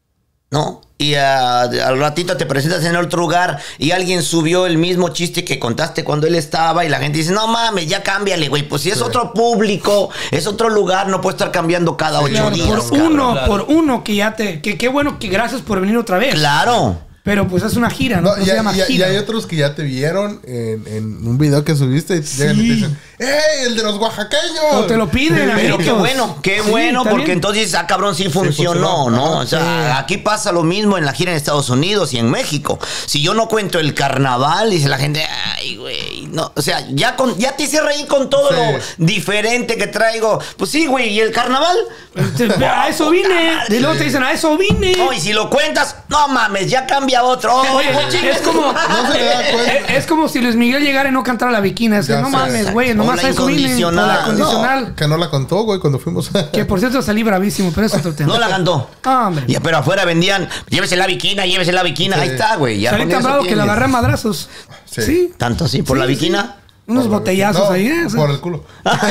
¿no? Y a, al ratito te presentas en otro lugar y alguien subió el mismo chiste que contaste cuando él estaba y la gente dice, no mames, ya cámbiale, güey. Pues si es sí. otro público, es otro lugar, no puede estar cambiando cada ocho claro, días. Por cabrón. uno, claro. por uno que ya te... Que qué bueno que gracias por venir otra vez. Claro. Pero pues es una gira, ¿no? no, no y, se llama y, gira. Y hay otros que ya te vieron en, en un video que subiste y sí. llegan y te dicen, ¡ey, el de los oaxaqueños! O te lo piden, pero qué bueno, qué sí, bueno, porque bien. Entonces, ah, cabrón, sí funcionó, sí funcionó ¿no? O sea, sí. aquí pasa lo mismo en la gira en Estados Unidos y en México. Si yo no cuento el carnaval, dice la gente, ay, güey, no. O sea, ya, con, ya te hice reír con todo sí. lo diferente que traigo. Pues sí, güey, ¿y el carnaval? A eso vine. Y luego te dicen, a eso vine. No, y si lo cuentas, no mames, ya cambia otro. Oh, Oye, es como, no se da cuenta. Es, es como si Luis Miguel llegara y no cantara La Bikina. Es que no sé. mames, güey, nomás a eso vine. O la condicional. No, que no la contó, güey, cuando fuimos. Que por cierto salí bravísimo, pero eso es otro tema. No la cantó. Ah, hombre. Ya, pero afuera vendían, llévese la Bikina, llévese la Bikina. Sí. Ahí está, güey. Salí tan bravo que la agarré a madrazos. Sí. ¿Sí? ¿Tanto así? ¿Por sí, la Bikina? Sí. Unos por botellazos no, ahí, ¿eh? Por el culo.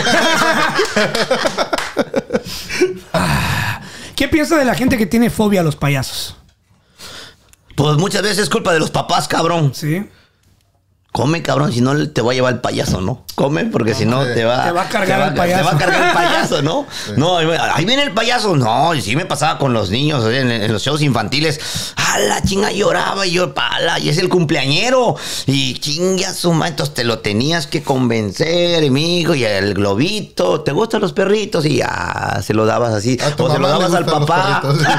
¿Qué piensa de la gente que tiene fobia a los payasos? Pues muchas veces es culpa de los papás, cabrón. Sí. Come, cabrón, si no te va a llevar el payaso, ¿no? Come, porque no, si no te va, te va a cargar te va, el payaso. Te va a cargar el payaso, ¿no? Sí. No, ahí viene el payaso. No, y sí me pasaba con los niños en, en los shows infantiles. ¡Ah, la chinga lloraba! Y yo, pala, y es el cumpleañero. Y chinga su madre, entonces te lo tenías que convencer, amigo. Y el globito, ¿te gustan los perritos? Y ya, se lo dabas así. O se lo dabas al papá.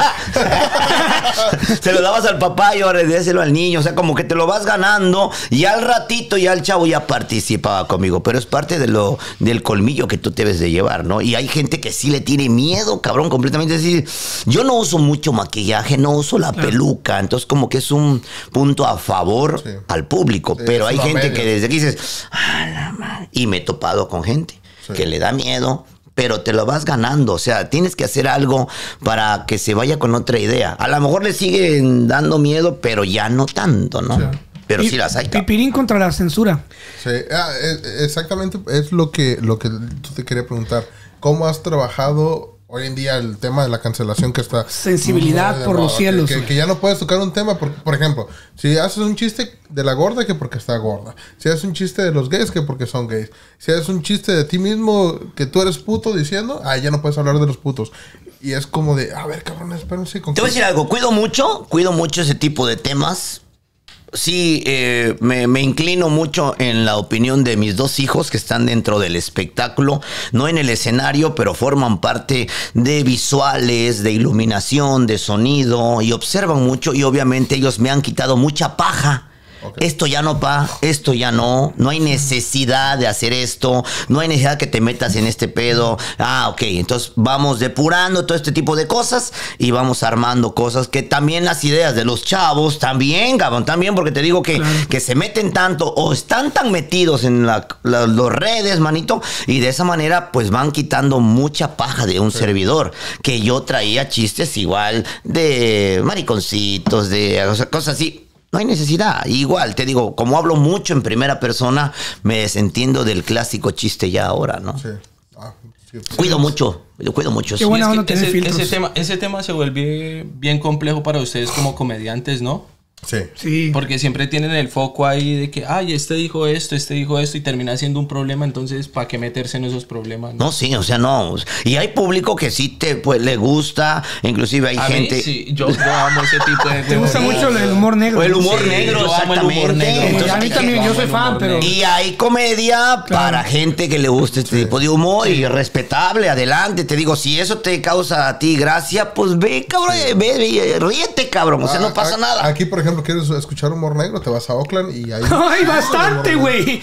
Se lo dabas al papá y ahora déselo al niño. O sea, como que te lo vas ganando. Y al rato ya el chavo ya participaba conmigo, pero es parte de lo del colmillo que tú debes de llevar, ¿no? Y hay gente que sí le tiene miedo, cabrón, completamente. Es decir, yo no uso mucho maquillaje, no uso la claro. peluca, entonces como que es un punto a favor sí. al público, sí, pero hay gente medio. que desde que dices, ah, la madre, y me he topado con gente sí. que le da miedo, pero te lo vas ganando. O sea, tienes que hacer algo para que se vaya con otra idea. A lo mejor le siguen dando miedo, pero ya no tanto, ¿no? Sí. Pero sí las hay. Pipirín contra la censura. Sí, ah, exactamente es lo que, lo que tú te quería preguntar. ¿Cómo has trabajado hoy en día el tema de la cancelación que está... Sensibilidad por los cielos. Que, que, que ya no puedes tocar un tema, por, por ejemplo, si haces un chiste de la gorda, que porque está gorda. Si haces un chiste de los gays, que porque son gays. Si haces un chiste de ti mismo, que tú eres puto, diciendo, ah, ya no puedes hablar de los putos. Y es como de, a ver, cabrón, espérense. Te voy a decir algo, cuido mucho, cuido mucho ese tipo de temas. Sí, eh, me, me inclino mucho en la opinión de mis dos hijos que están dentro del espectáculo, no en el escenario, pero forman parte de visuales, de iluminación, de sonido, y observan mucho, y obviamente ellos me han quitado mucha paja. Okay. Esto ya no, pa, esto ya no, no hay necesidad de hacer esto, no hay necesidad que te metas en este pedo. Ah, ok, entonces vamos depurando todo este tipo de cosas y vamos armando cosas que también las ideas de los chavos, también, cabrón, también, porque te digo que, claro. que se meten tanto o están tan metidos en la, la, las redes, manito, y de esa manera pues van quitando mucha paja de un sí. servidor, que yo traía chistes igual de mariconcitos, de o sea, cosas así. No hay necesidad. Igual, te digo, como hablo mucho en primera persona, me desentiendo del clásico chiste ya ahora, ¿no? Sí. Ah, sí, sí. Cuido mucho, yo cuido mucho. Qué buena onda es que tener ese, ese, tema, ese tema se vuelve bien complejo para ustedes como comediantes, ¿no? Sí. sí. Porque siempre tienen el foco ahí de que, ay, este dijo esto, este dijo esto, y termina siendo un problema. Entonces, ¿para qué meterse en esos problemas? No, no sí, o sea, no. Y hay público que sí te pues, le gusta, inclusive hay a gente. Mí, sí, yo, yo amo ese tipo de. Te gusta mucho el humor negro. O el humor sí, negro, yo amo el humor negro. Entonces, a mí también, yo soy fan, pero. Y hay comedia claro. para gente que le gusta este sí. tipo de humor sí. y respetable, adelante. Te digo, si eso te causa a ti gracia, pues ve, cabrón, sí. ve, ve, ríete, cabrón. O sea, no pasa a, nada. Aquí, por ejemplo, ¿quieres escuchar humor negro? Te vas a Oakland y ahí... ¡Ay, bastante, güey!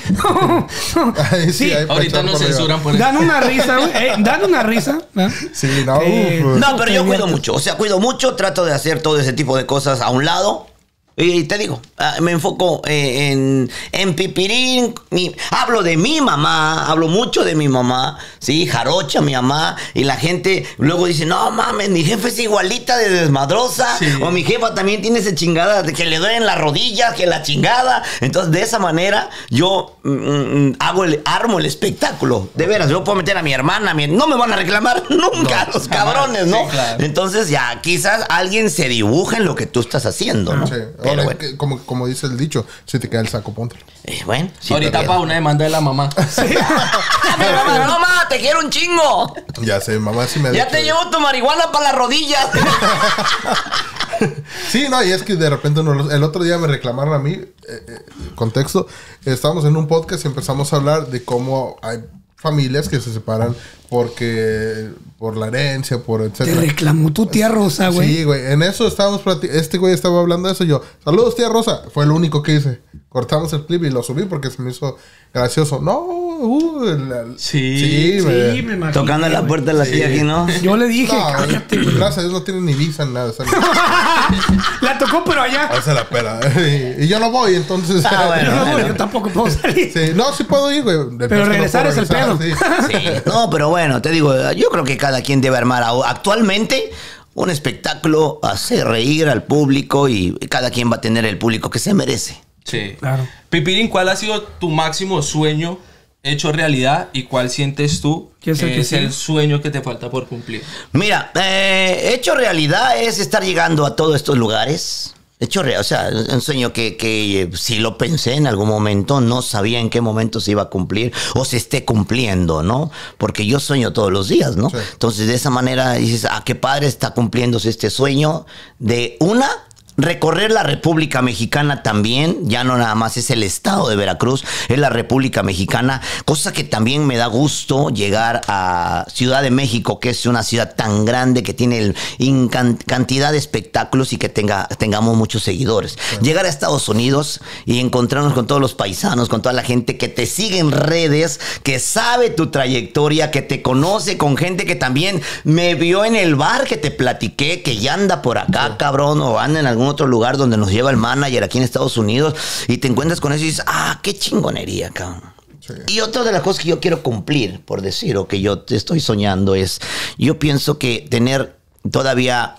sí, sí. Ahorita nos censuran por eso. Dan una risa, güey. Eh, dan una risa. ¿no? Sí, no. Eh, uf, no, pero yo cuido mucho. O sea, cuido mucho. Trato de hacer todo ese tipo de cosas a un lado. Y te digo, me enfoco en, en Pipirín, mi, hablo de mi mamá, hablo mucho de mi mamá, sí, jarocha mi mamá, y la gente luego dice, no mames, mi jefa es igualita de desmadrosa, sí. o mi jefa también tiene esa chingada de que le duelen las rodillas, que la chingada. Entonces, de esa manera, yo mm, hago el, armo el espectáculo. De veras, yo puedo meter a mi hermana, a mi, no me van a reclamar nunca, no, los cabrones, ¿no? Sí, claro. Entonces, ya, quizás alguien se dibuja en lo que tú estás haciendo, ¿no? Sí. Pero bueno. que, como, como dice el dicho, si te cae el saco, póntelo. Eh, bueno, sí, ahorita para una demanda de la mamá. Sí. mamá, mamá, te quiero un chingo. Ya sé, mamá sí me ha Ya dicho, te llevo tu marihuana para las rodillas. Sí, no, y es que de repente no, el otro día me reclamaron a mí, eh, eh, contexto, estábamos en un podcast y empezamos a hablar de cómo hay familias que se separan porque por la herencia, por etcétera. Te reclamó tu tía Rosa, güey. Sí, güey. En eso estábamos este güey estaba hablando de eso y yo, saludos tía Rosa. Fue lo único que hice. Cortamos el clip y lo subí porque se me hizo gracioso. No, uh, la, sí, sí, sí, me, me imagino. Tocando la puerta de la tía aquí, ¿no? Yo le dije, no, cállate. Gracias a Dios no tiene ni visa ni nada. O sea, la tocó, pero allá. O sea, la pera. Y, y yo no voy, entonces. Ah, bueno, yo, no bueno. voy, yo tampoco puedo salir. Sí, no, sí puedo ir, güey. Pero regresar no es regresar, el pedo. Sí. Sí. No, pero bueno, te digo, yo creo que cada quien debe armar actualmente un espectáculo, hacer reír al público y cada quien va a tener el público que se merece. Sí, claro. Pipirín, ¿cuál ha sido tu máximo sueño hecho realidad y cuál sientes tú que es, el, que es el sueño que te falta por cumplir? Mira, eh, hecho realidad es estar llegando a todos estos lugares. Hecho real, o sea, un sueño que, que eh, sí lo pensé en algún momento, no sabía en qué momento se iba a cumplir o se esté cumpliendo, ¿no? Porque yo sueño todos los días, ¿no? Sí. Entonces, de esa manera dices, ah, qué padre está cumpliéndose este sueño de una... Recorrer la República Mexicana también, ya no nada más es el estado de Veracruz, es la República Mexicana, cosa que también me da gusto llegar a Ciudad de México, que es una ciudad tan grande que tiene el, in, cantidad de espectáculos y que tenga, tengamos muchos seguidores. Sí. Llegar a Estados Unidos y encontrarnos con todos los paisanos, con toda la gente que te sigue en redes, que sabe tu trayectoria, que te conoce, con gente que también me vio en el bar que te platiqué, que ya anda por acá, sí. cabrón, o anda en algún otro lugar donde nos lleva el manager aquí en Estados Unidos y te encuentras con eso y dices, ah, qué chingonería, cabrón. Sí. Y otra de las cosas que yo quiero cumplir, por decir, o que yo te estoy soñando es, yo pienso que tener todavía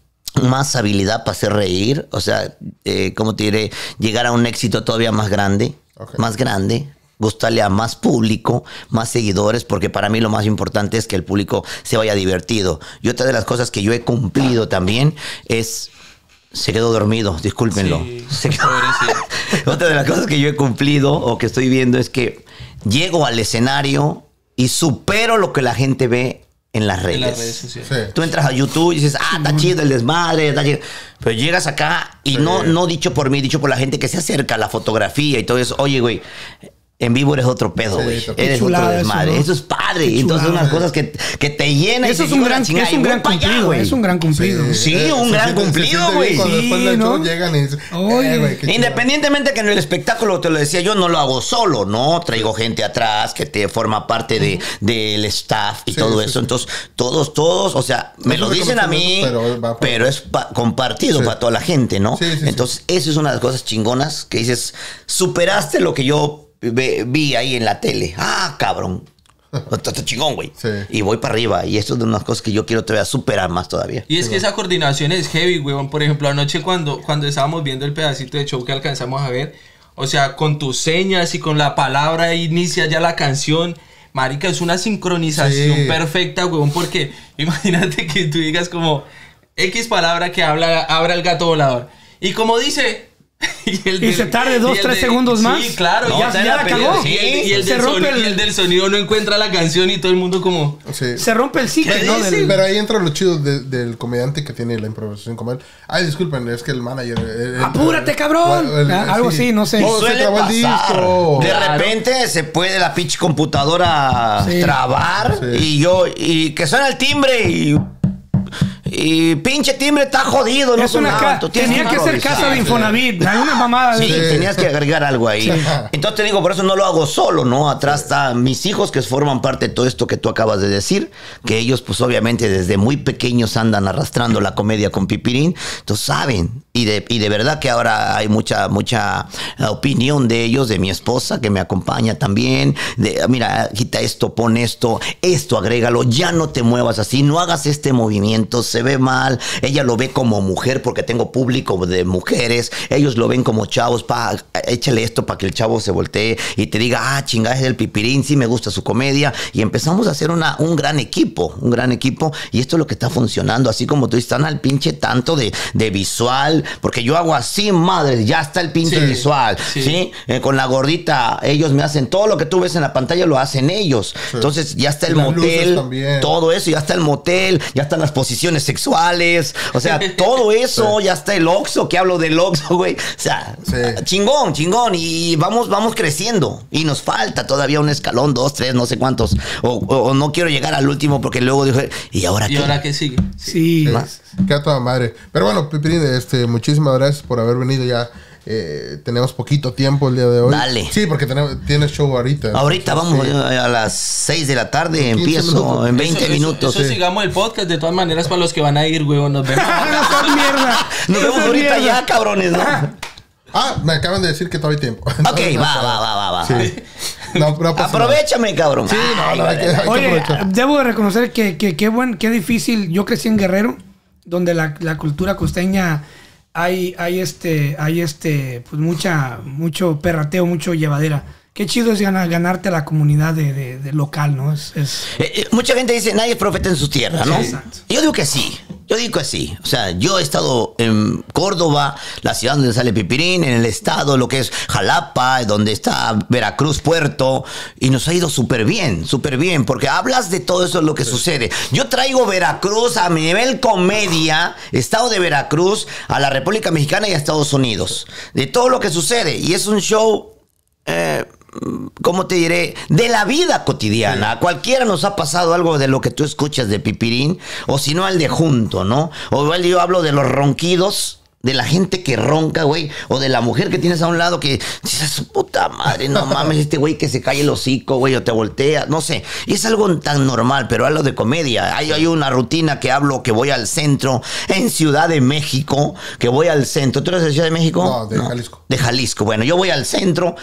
más habilidad para hacer reír, o sea, eh, ¿cómo te diré? Llegar a un éxito todavía más grande, okay. más grande, gustarle a más público, más seguidores, porque para mí lo más importante es que el público se vaya divertido. Y otra de las cosas que yo he cumplido también es... Se quedó dormido, discúlpenlo. Sí, Se quedó... Otra de las cosas que yo he cumplido o que estoy viendo es que llego al escenario y supero lo que la gente ve en las redes. En las redes sociales. Sí. Tú entras a YouTube y dices, ah, está chido el desmadre, está chido. Pero llegas acá y sí. no, no dicho por mí, dicho por la gente que se acerca a la fotografía y todo eso. Oye, güey, en vivo eres otro pedo, güey. Sí, eres otro desmadre. Eso, ¿no? Eso es padre. Qué Entonces, chulada. Unas cosas que, que te llenan. Eso es un gran, es un gran cumplido, güey. Es un gran cumplido. Sí, sí eh, un gran cumplido, güey. Cuando sí, después del ¿no? show llegan y dicen, eh, güey, independientemente que en el espectáculo, te lo decía yo, no lo hago solo, ¿no? Traigo gente atrás que te forma parte de, del staff y sí, todo sí, eso. Sí. Entonces, todos, todos, o sea, me no lo dicen a mí, pero, para... pero es pa compartido sí. para toda la gente, ¿no? Sí, sí, Entonces, sí. eso es una de las cosas chingonas que dices, superaste lo que yo vi ahí en la tele. Ah, cabrón. Está chingón, güey. Sí. Y voy para arriba. Y esto es de unas cosas que yo quiero todavía superar más todavía. Y es sí, que esa coordinación es heavy, güey. Por ejemplo, anoche cuando, cuando estábamos viendo el pedacito de show que alcanzamos a ver, o sea, con tus señas y con la palabra inicia ya la canción. Marica, es una sincronización sí. perfecta, güey. Porque imagínate que tú digas como X palabra que habla, abra el gato volador. Y como dice... Y, el y se tarde dos, tres de, segundos sí, más. Sí, claro. No, ya, ya la cagó. Sí, y, el, y, el sonido, el... y el del sonido no encuentra la canción y todo el mundo como... Sí. Se rompe el ciclo, ¿no? Del... Pero ahí entra lo chido de, del comediante que tiene la improvisación como él. Ay, disculpen, es que el manager... El, el, ¡apúrate, cabrón! El, el, Algo sí. así, no sé. Oh, suele pasar. El disco. De repente se puede la pinche computadora sí. trabar sí. y yo... Y que suena el timbre y... Y pinche timbre está jodido, ¿no? Es una ca tenía que, que ser casa de Infonavit, alguna mamada. Sí, sí, tenías que agregar algo ahí. Sí. Entonces te digo, por eso no lo hago solo, ¿no? Atrás están mis hijos que forman parte de todo esto que tú acabas de decir, que ellos pues obviamente desde muy pequeños andan arrastrando la comedia con Pipirín, entonces saben. Y de, y de verdad que ahora hay mucha, mucha opinión de ellos, de mi esposa que me acompaña también. De, mira, quita esto, pon esto, esto, agrégalo, ya no te muevas así, no hagas este movimiento, se ve mal. Ella lo ve como mujer porque tengo público de mujeres. Ellos lo ven como chavos, pa, échale esto para que el chavo se voltee y te diga, ah, chingada, es el Pipirín, sí me gusta su comedia. Y empezamos a hacer una, un gran equipo, un gran equipo. Y esto es lo que está funcionando, así como tú están al pinche tanto de, de visual. Porque yo hago así, madre, ya está el pinche sí, visual, ¿sí? ¿sí? Eh, con la gordita, ellos me hacen todo lo que tú ves en la pantalla, lo hacen ellos. Sí. Entonces ya está el las motel, todo eso, ya está el motel, ya están las posiciones sexuales, o sea, todo eso, sí. ya está el Oxxo, que hablo del Oxxo, güey. O sea, sí. chingón, chingón, y vamos, vamos creciendo. Y nos falta todavía un escalón, dos, tres, no sé cuántos. O, o, o no quiero llegar al último porque luego dije, ¿y ahora qué? ¿Y ahora qué sigue? Sí. sí. Qué a toda madre. Pero bueno, Pipirín, este, muchísimas gracias por haber venido ya. Eh, tenemos poquito tiempo el día de hoy. Dale. Sí, porque tenemos, tienes show ahorita. Ahorita entonces, vamos sí. a las seis de la tarde. Empiezo minutos. en veinte eso, minutos. Eso, eso sí. sigamos el podcast. De todas maneras, para los que van a ir, güey, nos vemos. mierda. Nos vemos ahorita mierda. ya, cabrones, ¿no? Ah, me acaban de decir que todavía hay tiempo. Ok, no, va, no, va, va, va, va. Sí. No, no Aprovechame, nada. cabrón. Sí, no, no, hay que, hay Oye, que aprovechar. Debo de reconocer que qué que, buen, qué difícil. Yo crecí en Guerrero, donde la, la cultura costeña hay, hay este, hay este, pues mucha, mucho perrateo, mucho llevadera. Qué chido es ganar, ganarte a la comunidad de, de, de local, ¿no? Es, es... Eh, eh, mucha gente dice, nadie es profeta en su tierra, ¿no? Exacto. Yo digo que sí, yo digo que sí. O sea, yo he estado en Córdoba, la ciudad donde sale Pipirín, en el estado, lo que es Jalapa, donde está Veracruz, Puerto, y nos ha ido súper bien, súper bien, porque hablas de todo eso, lo que sí. sucede. Yo traigo Veracruz a mi nivel comedia, estado de Veracruz, a la República Mexicana y a Estados Unidos, de todo lo que sucede, y es un show... Eh, ¿cómo te diré? De la vida cotidiana. Sí. A cualquiera nos ha pasado algo de lo que tú escuchas de Pipirín, o si no, al de junto, ¿no? O igual yo hablo de los ronquidos, de la gente que ronca, güey, o de la mujer que tienes a un lado que dices, su puta madre, no mames, este güey que se cae el hocico, güey, o te voltea, no sé. Y es algo tan normal, pero hablo de comedia. Hay, hay una rutina que hablo, que voy al centro, en Ciudad de México, que voy al centro. ¿Tú eres de Ciudad de México? No, de no, Jalisco. De Jalisco. Bueno, yo voy al centro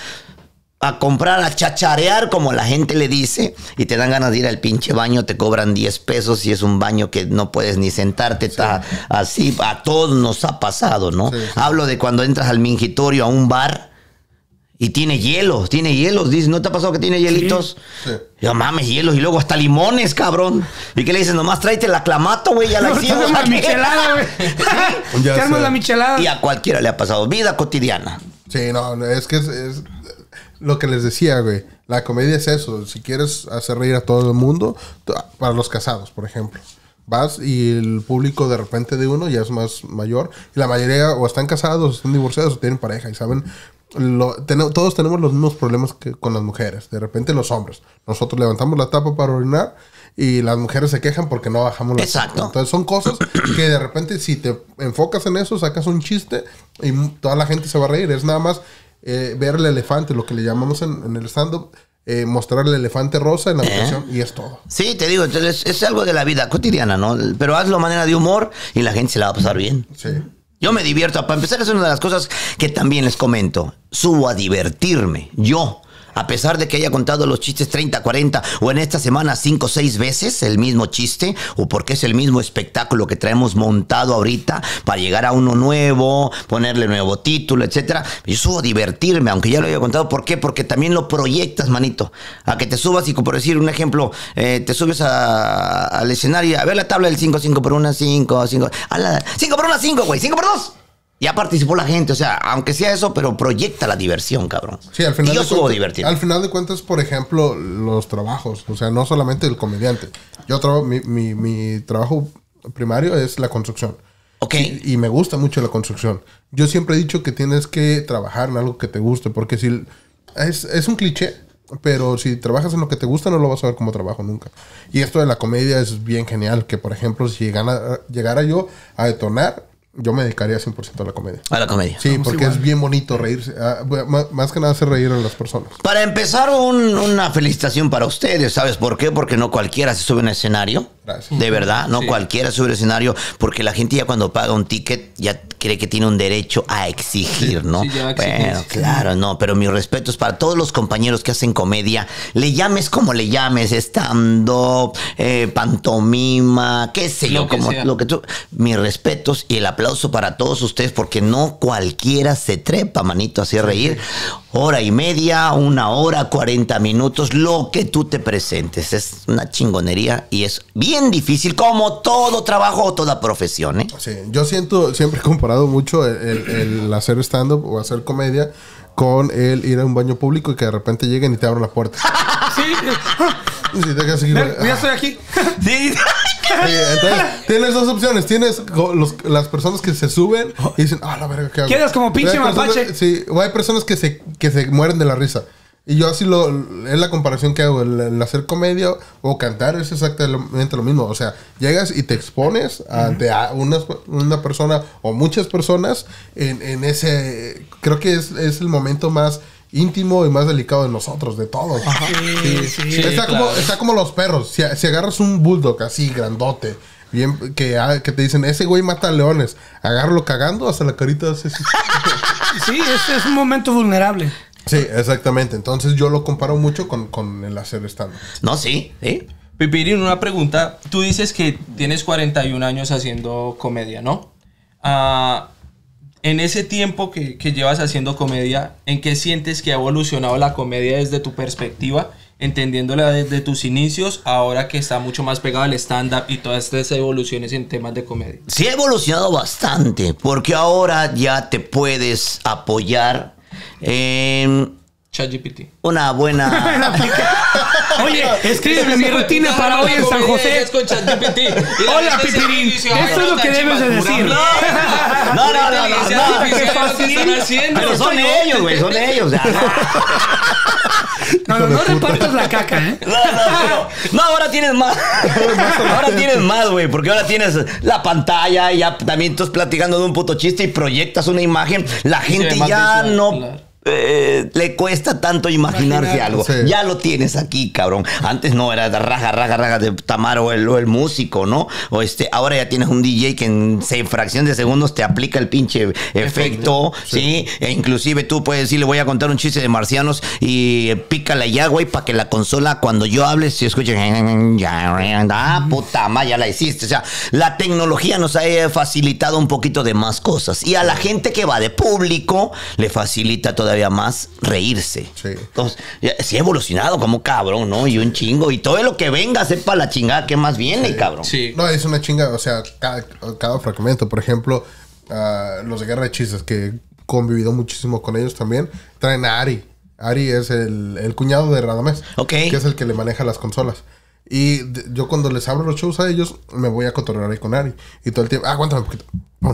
a comprar, a chacharear, como la gente le dice, y te dan ganas de ir al pinche baño, te cobran diez pesos y es un baño que no puedes ni sentarte, sí. está así, a todos nos ha pasado, ¿no? Sí, sí. Hablo de cuando entras al mingitorio, a un bar, y tiene hielos, tiene hielos, dices, ¿no te ha pasado que tiene hielitos? Sí. Sí. Yo, mames, hielos, y luego hasta limones, cabrón. ¿Y qué le dices? Nomás tráete la clamato, güey, ya la hicimos. La michelada, güey. ¿Qué armas la michelada? Y a cualquiera le ha pasado, vida cotidiana. Sí, no, es que es... es... Lo que les decía, güey, la comedia es eso. Si quieres hacer reír a todo el mundo, para los casados, por ejemplo, vas y el público de repente de uno ya es más mayor, y la mayoría o están casados, o están divorciados, o tienen pareja, y saben lo, ten, todos tenemos los mismos problemas que con las mujeres. De repente los hombres. Nosotros levantamos la tapa para orinar y las mujeres se quejan porque no bajamos la Exacto. tapa. Entonces son cosas que de repente si te enfocas en eso, sacas un chiste y toda la gente se va a reír. Es nada más eh, ver el elefante, lo que le llamamos en, en el stand-up. Eh, mostrar el elefante rosa en la habitación ¿Eh? Y es todo. Sí, te digo, entonces es algo de la vida cotidiana, ¿no? Pero hazlo de manera de humor y la gente se la va a pasar bien. Sí. Yo me divierto. Para empezar, es una de las cosas que también les comento. Subo a divertirme. Yo, a pesar de que haya contado los chistes treinta, cuarenta o en esta semana cinco o seis veces el mismo chiste, o porque es el mismo espectáculo que traemos montado ahorita para llegar a uno nuevo, ponerle nuevo título, etcétera. Yo subo a divertirme, aunque ya lo haya contado. ¿Por qué? Porque también lo proyectas, manito. A que te subas y, por decir un ejemplo, eh, te subes a, al escenario a ver la tabla del cinco, cinco por una, cinco, cinco. A la, cinco por una, cinco, güey, cinco por dos. Ya participó la gente, o sea, aunque sea eso, pero proyecta la diversión, cabrón. Sí, al final y yo de subo cuentas, divertirme. Al final de cuentas, por ejemplo, los trabajos, o sea, no solamente el comediante. Yo trabajo, mi, mi, mi trabajo primario es la construcción. Ok. Y, y me gusta mucho la construcción. Yo siempre he dicho que tienes que trabajar en algo que te guste, porque si es, es un cliché, pero si trabajas en lo que te gusta no lo vas a ver como trabajo nunca. Y esto de la comedia es bien genial, que por ejemplo, si llegara, llegara yo a detonar, yo me dedicaría cien por ciento a la comedia. A la comedia. Sí, porque igual. Es bien bonito reírse. Ah, más que nada hacer reír a las personas. Para empezar, un, una felicitación para ustedes. ¿Sabes por qué? Porque no cualquiera se sube a un escenario. Gracias. De verdad, no sí. cualquiera sube al escenario. Porque la gente ya cuando paga un ticket ya cree que tiene un derecho a exigir, ¿no? Sí, ya bueno, claro, no. Pero mis respetos para todos los compañeros que hacen comedia. Le llames como le llames. Stand-up, eh, pantomima, qué sé yo. Lo que como sea. lo que tú. Mis respetos y el aplauso para todos ustedes, porque no cualquiera se trepa, manito, a hacer reír. Hora y media, una hora, cuarenta minutos, lo que tú te presentes. Es una chingonería y es bien difícil, como todo trabajo o toda profesión, ¿eh? Sí, yo siento, siempre he comparado mucho el, el, el hacer stand-up o hacer comedia con el ir a un baño público y que de repente lleguen y te abran la puerta. Sí. Y te quedas así, Ven, ya estoy aquí. Sí. Sí, entonces, tienes dos opciones. Tienes los, las personas que se suben y dicen, ah, la verga, ¿qué hago? Quedas como pinche Hay personas- mapache. Sí, o hay personas que se, que se mueren de la risa. Y yo así lo... Es la comparación que hago. El, el hacer comedia o cantar es exactamente lo mismo. O sea, llegas y te expones ante a una, una persona o muchas personas en, en ese... Creo que es, es el momento más íntimo y más delicado de nosotros, de todos. Sí, sí. Sí, está, claro. como, está como los perros. Si, si agarras un bulldog así, grandote, bien, que, ah, que te dicen, ese güey mata leones, agárralo cagando, hasta la carita hace así. Sí, es, es un momento vulnerable. Sí, exactamente. Entonces yo lo comparo mucho con, con el hacer stand-up. No, sí, sí. Pipirín, una pregunta. Tú dices que tienes cuarenta y un años haciendo comedia, ¿no? Ah, en ese tiempo que, que llevas haciendo comedia, ¿en qué sientes que ha evolucionado la comedia desde tu perspectiva? Entendiéndola desde tus inicios, ahora que está mucho más pegado al stand-up y todas estas evoluciones en temas de comedia. Sí ha evolucionado bastante, porque ahora ya te puedes apoyar en ChatGPT. una buena... Oye, escríbeme mi rutina para hoy en San José. Es con ChatGPT. Hola, Pipirín. Esto es lo que debes de decir. No, no, no, no, no, no. Qué fácil. Pero son ellos, güey, son ellos. Ya. No, no, no repartas la caca, ¿eh? No, no, pero, no, ahora tienes más. Ahora tienes más, güey, porque ahora tienes la pantalla y ya también estás platicando de un puto chiste y proyectas una imagen. La gente más ya visual, no... claro. Eh, le cuesta tanto imaginarse Imaginar, algo. sí. Ya lo tienes aquí, cabrón. Antes no era de raja, raja, raja de Tamar o el, o el músico, ¿no? O este, ahora ya tienes un D J que en se- fracción de segundos te aplica el pinche efecto, ¿sí? E inclusive tú puedes decir, le voy a contar un chiste de marcianos y pícale ya, güey, para que la consola, cuando yo hable, se escuche. Ah, puta madre, ya la hiciste. O sea, la tecnología nos ha facilitado un poquito de más cosas. Y a la gente que va de público, le facilita todavía más reírse. Sí. Entonces, ya, sí ha evolucionado como cabrón, ¿no? Y un chingo. Y todo lo que venga, sepa la chingada que más viene, cabrón. Sí. No, es una chinga, o sea, cada, cada fragmento. Por ejemplo, uh, los de Guerra de Chistes, que he convivido muchísimo con ellos también, traen a Ari. Ari es el, el cuñado de Radamés, Ok. que es el que le maneja las consolas. Y de- yo cuando les abro los shows a ellos, me voy a cotorrear ahí con Ari. Y todo el tiempo, ah, aguántame un poquito. Pon,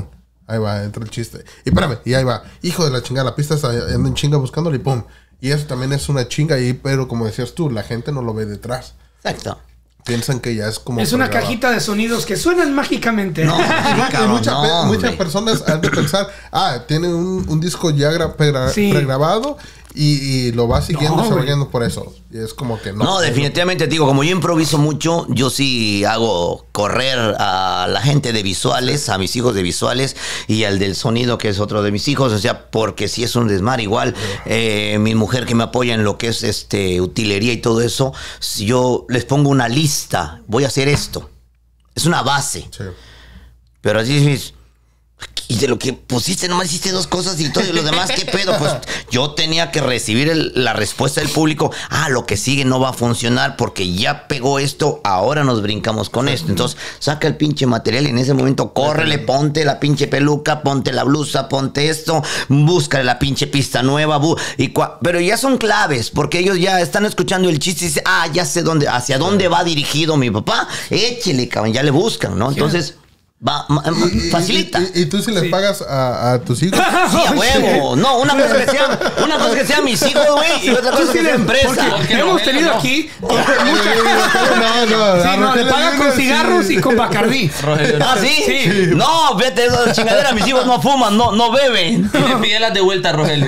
Ahí va, entra el chiste. Y espérame, y ahí va. Hijo de la chingada, la pista está anda en chinga buscándole y pum. Y eso también es una chinga ahí, pero como decías tú, la gente no lo ve detrás. Exacto. Piensan que ya es como... Es una cajita de sonidos que suenan mágicamente. No, sí, cabrón, mucha, no, muchas hombre. personas han de pensar, ah, tiene un, un disco ya gra- pregra- Sí. pregrabado y, y lo va siguiendo, No, se va güey. yendo por eso. Y es como que no. No, definitivamente, digo, como yo improviso mucho, yo sí hago correr a la gente de visuales, a mis hijos de visuales y al del sonido, que es otro de mis hijos, o sea, porque si es un desmar igual. Eh, mi mujer que me apoya en lo que es este utilería y todo eso, si yo les pongo una lista, voy a hacer esto. Es una base. Sí. Pero así es... Y de lo que pusiste, nomás hiciste dos cosas y todo y lo demás, ¿qué pedo? Pues yo tenía que recibir el- la respuesta del público. Ah, lo que sigue no va a funcionar porque ya pegó esto, ahora nos brincamos con esto. Entonces, saca el pinche material y en ese momento córrele, ponte la pinche peluca, ponte la blusa, ponte esto, búscale la pinche pista nueva. bu- y cua- Pero ya son claves porque ellos ya están escuchando el chiste y dicen, ah, ya sé dónde, hacia dónde va dirigido mi papá. Échele, cabrón, ya le buscan, ¿no? Entonces... Va, ma- ma- facilita. Y, y- y tú si le pagas a, a tus hijos. Sí, a huevo. No, una cosa que sea, una cosa que sea mis hijos, güey, y otra cosa que sea empresa. Porque hemos Rogelio, tenido no. aquí no, no, sí, a no, le Rogelio pagan con sí. cigarros y con Bacardí. Rogelio, ¿Ah, sí? Sí. No, fíjate, esa chingadera, mis hijos no fuman, no, no beben. y le pide las de vuelta a Rogelio.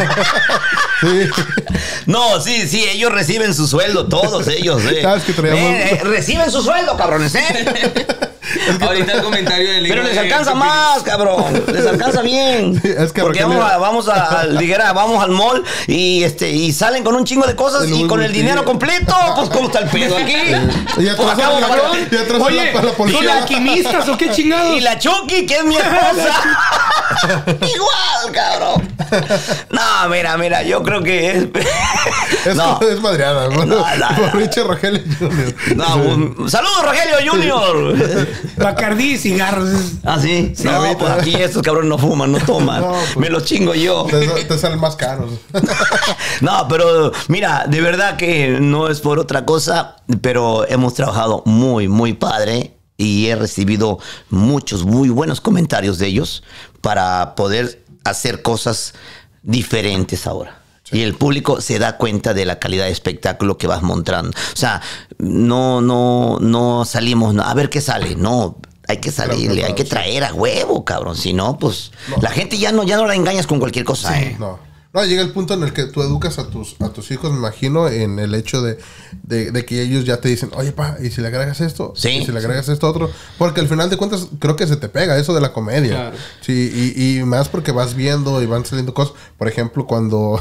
No, sí, sí, ellos reciben su sueldo, todos ellos, eh. ¿Sabes que traíamos- Eh, eh, reciben su sueldo, cabrones, eh. Ahorita el comentario del Pero hijo les de- alcanza de- más, cabrón. Les alcanza bien. Sí, es que Porque Rogelio- vamos a, vamos a, al- dijera, vamos al mall y este y salen con un chingo de cosas El y con el multi- dinero completo, pues cómo está el pedo aquí. Y atrás Pues acabo, la- cabrón. y atrás Oye, la, la ¿son policía. alquimistas o qué chingados? Y la Chucky, que es mi esposa. Igual, cabrón. No, mira, mira, yo creo que es. Es, no. es madreada. Bueno, No, no, no. por Richard Rogelio junior No, un- saludos, Rogelio Junior. Bacardí y cigarros. ¿Ah, sí? No, ahorita. pues aquí estos cabrones no fuman, no toman. No, pues. Me los chingo yo. Te, te salen más caros. No, pero mira, de verdad que no es por otra cosa, pero hemos trabajado muy, muy padre y he recibido muchos muy buenos comentarios de ellos para poder hacer cosas diferentes ahora. Y el público se da cuenta de la calidad de espectáculo que vas mostrando. O sea, no, no, no salimos, no, a ver qué sale. No, hay que salirle, hay que traer a huevo, cabrón. Si no, pues No. la gente ya no, ya no la engañas con cualquier cosa. ¿eh? No. No, llega el punto en el que tú educas a tus, a tus hijos, me imagino, en el hecho de, de, de que ellos ya te dicen, oye, pa, ¿y si le agregas esto? Sí. ¿Y si le agregas esto otro? Porque al final de cuentas, creo que se te pega eso de la comedia. Claro. Sí, y, y más porque vas viendo y van saliendo cosas. Por ejemplo, cuando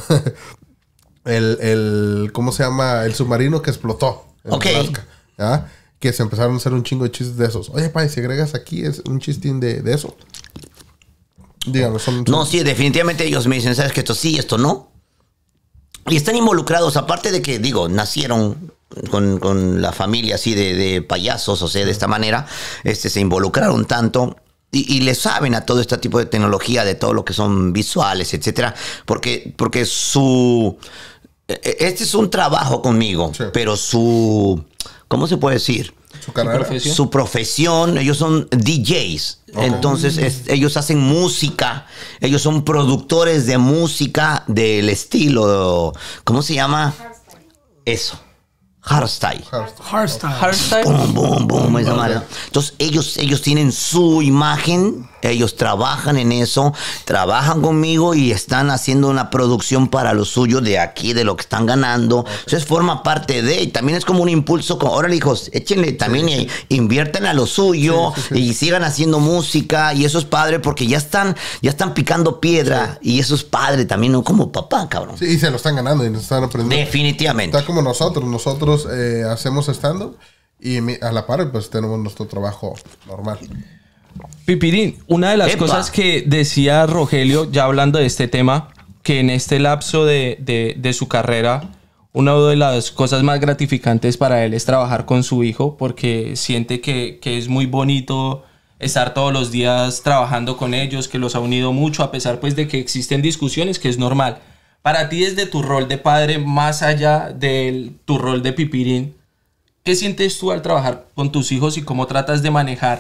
el, el, ¿cómo se llama? El submarino que explotó en Ok. Alaska, ¿ya? Que se empezaron a hacer un chingo de chistes de esos. Oye, pa, ¿y si agregas aquí es un chistín de, de eso? Díganos, son... son- No, sí, definitivamente ellos me dicen, ¿sabes que esto sí, esto no? Y están involucrados, aparte de que, digo, nacieron con, con la familia así de, de payasos, o sea, de esta manera, este, se involucraron tanto y, y le saben a todo este tipo de tecnología, de todo lo que son visuales, etcétera, porque, porque su... e- Este es un trabajo conmigo, Sí. pero su... ¿Cómo se puede decir? Su carrera. profesión. Su profesión, ellos son D Js. Entonces, es- ellos hacen música, ellos son productores de música del estilo, ¿cómo se llama? Eso, hardstyle. Hardstyle. Hardstyle. Boom, boom, boom, esa madre. Entonces, ellos, ellos tienen su imagen, ellos trabajan en eso, trabajan conmigo y están haciendo una producción para lo suyo de aquí, de lo que están ganando. Entonces, forma parte de, y también es como un impulso, como, órale, hijos, échenle también, y invierten a lo suyo y sigan haciendo música, y eso es padre porque ya están, ya están picando piedra, y eso es padre también, ¿no? Como papá, cabrón. Sí, y se lo están ganando y nos están aprendiendo. Definitivamente. Está como nosotros. Nosotros eh, hacemos stand-up y mi- a la par pues tenemos nuestro trabajo normal. Pipirín, una de las Epa. cosas que decía Rogelio, ya hablando de este tema, que en este lapso de, de- de su carrera, una de las cosas más gratificantes para él es trabajar con su hijo, porque siente que, que es muy bonito estar todos los días trabajando con ellos, que los ha unido mucho, a pesar pues de que existen discusiones, que es normal. Para ti, desde tu rol de padre, más allá de tu rol de Pipirín, ¿qué sientes tú al trabajar con tus hijos y cómo tratas de manejar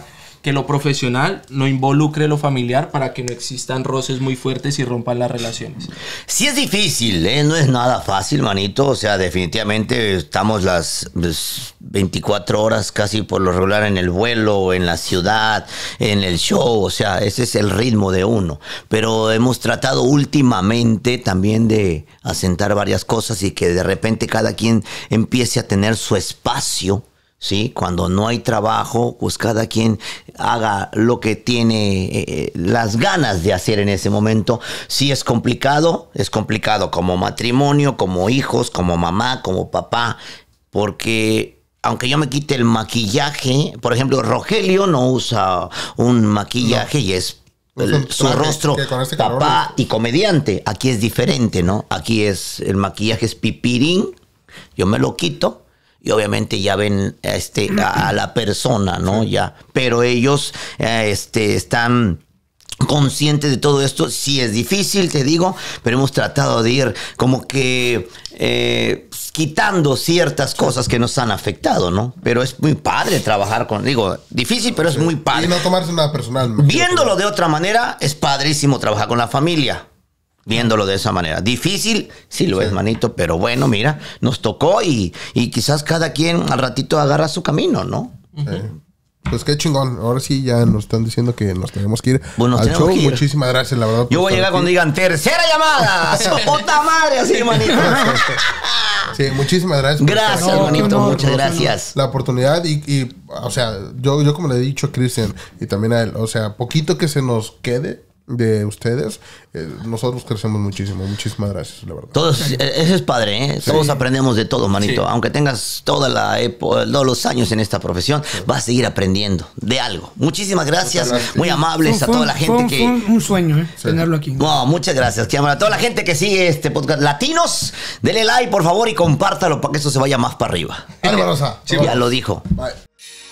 que lo profesional no involucre lo familiar para que no existan roces muy fuertes y rompan las relaciones. Sí es difícil, ¿eh? No es nada fácil, manito. O sea, definitivamente estamos las pues, veinticuatro horas casi por lo regular en el vuelo, en la ciudad, en el show. O sea, ese es el ritmo de uno. Pero hemos tratado últimamente también de asentar varias cosas y que de repente cada quien empiece a tener su espacio. ¿Sí? Cuando no hay trabajo, pues cada quien haga lo que tiene eh, las ganas de hacer en ese momento. Sí es complicado, es complicado como matrimonio, como hijos, como mamá, como papá, porque aunque yo me quite el maquillaje, por ejemplo, Rogelio no usa un maquillaje no. y es el, su rostro este papá y comediante. Aquí es diferente, ¿no? Aquí es el maquillaje es pipirín, yo me lo quito. Y obviamente ya ven este, a, a la persona, ¿no? Sí. Ya. Pero ellos eh, este, están conscientes de todo esto. Sí es difícil, te digo, pero hemos tratado de ir como que eh, quitando ciertas cosas que nos han afectado, ¿no? Pero es muy padre trabajar con... Digo, difícil, pero sí. es muy padre. Y no tomarse nada personal. Viéndolo de otra manera, es padrísimo trabajar con la familia. Viéndolo de esa manera. Difícil, sí lo sí. es, manito, pero bueno, mira, nos tocó y, y quizás cada quien al ratito agarra su camino, ¿no? Sí. Pues qué chingón. Ahora sí ya nos están diciendo que nos tenemos que ir bueno, al show. Que ir. Muchísimas gracias, la verdad. Yo voy a llegar aquí. Cuando digan tercera llamada. ¡Su puta madre! Así, manito. Sí, muchísimas gracias. Gracias, no, manito. No, muchas no, gracias. La oportunidad y, y o sea, yo, yo como le he dicho a Cristian y también a él, o sea, poquito que se nos quede de ustedes, eh, nosotros crecemos muchísimo. Muchísimas gracias, la verdad. Todos, eso es padre, ¿eh? Sí. Todos aprendemos de todo, manito. Sí. Aunque tengas toda la epo, todos los años en esta profesión, sí. vas a seguir aprendiendo de algo. Muchísimas gracias, gracias. Muy amables fue, a toda la gente fue, que... Fue un sueño, ¿eh? Sí. Tenerlo aquí. No, muchas gracias. A toda la gente que sigue este podcast Latinos, denle like, por favor, y compártalo para que eso se vaya más para arriba. Álvaro, ya lo dijo. Bye.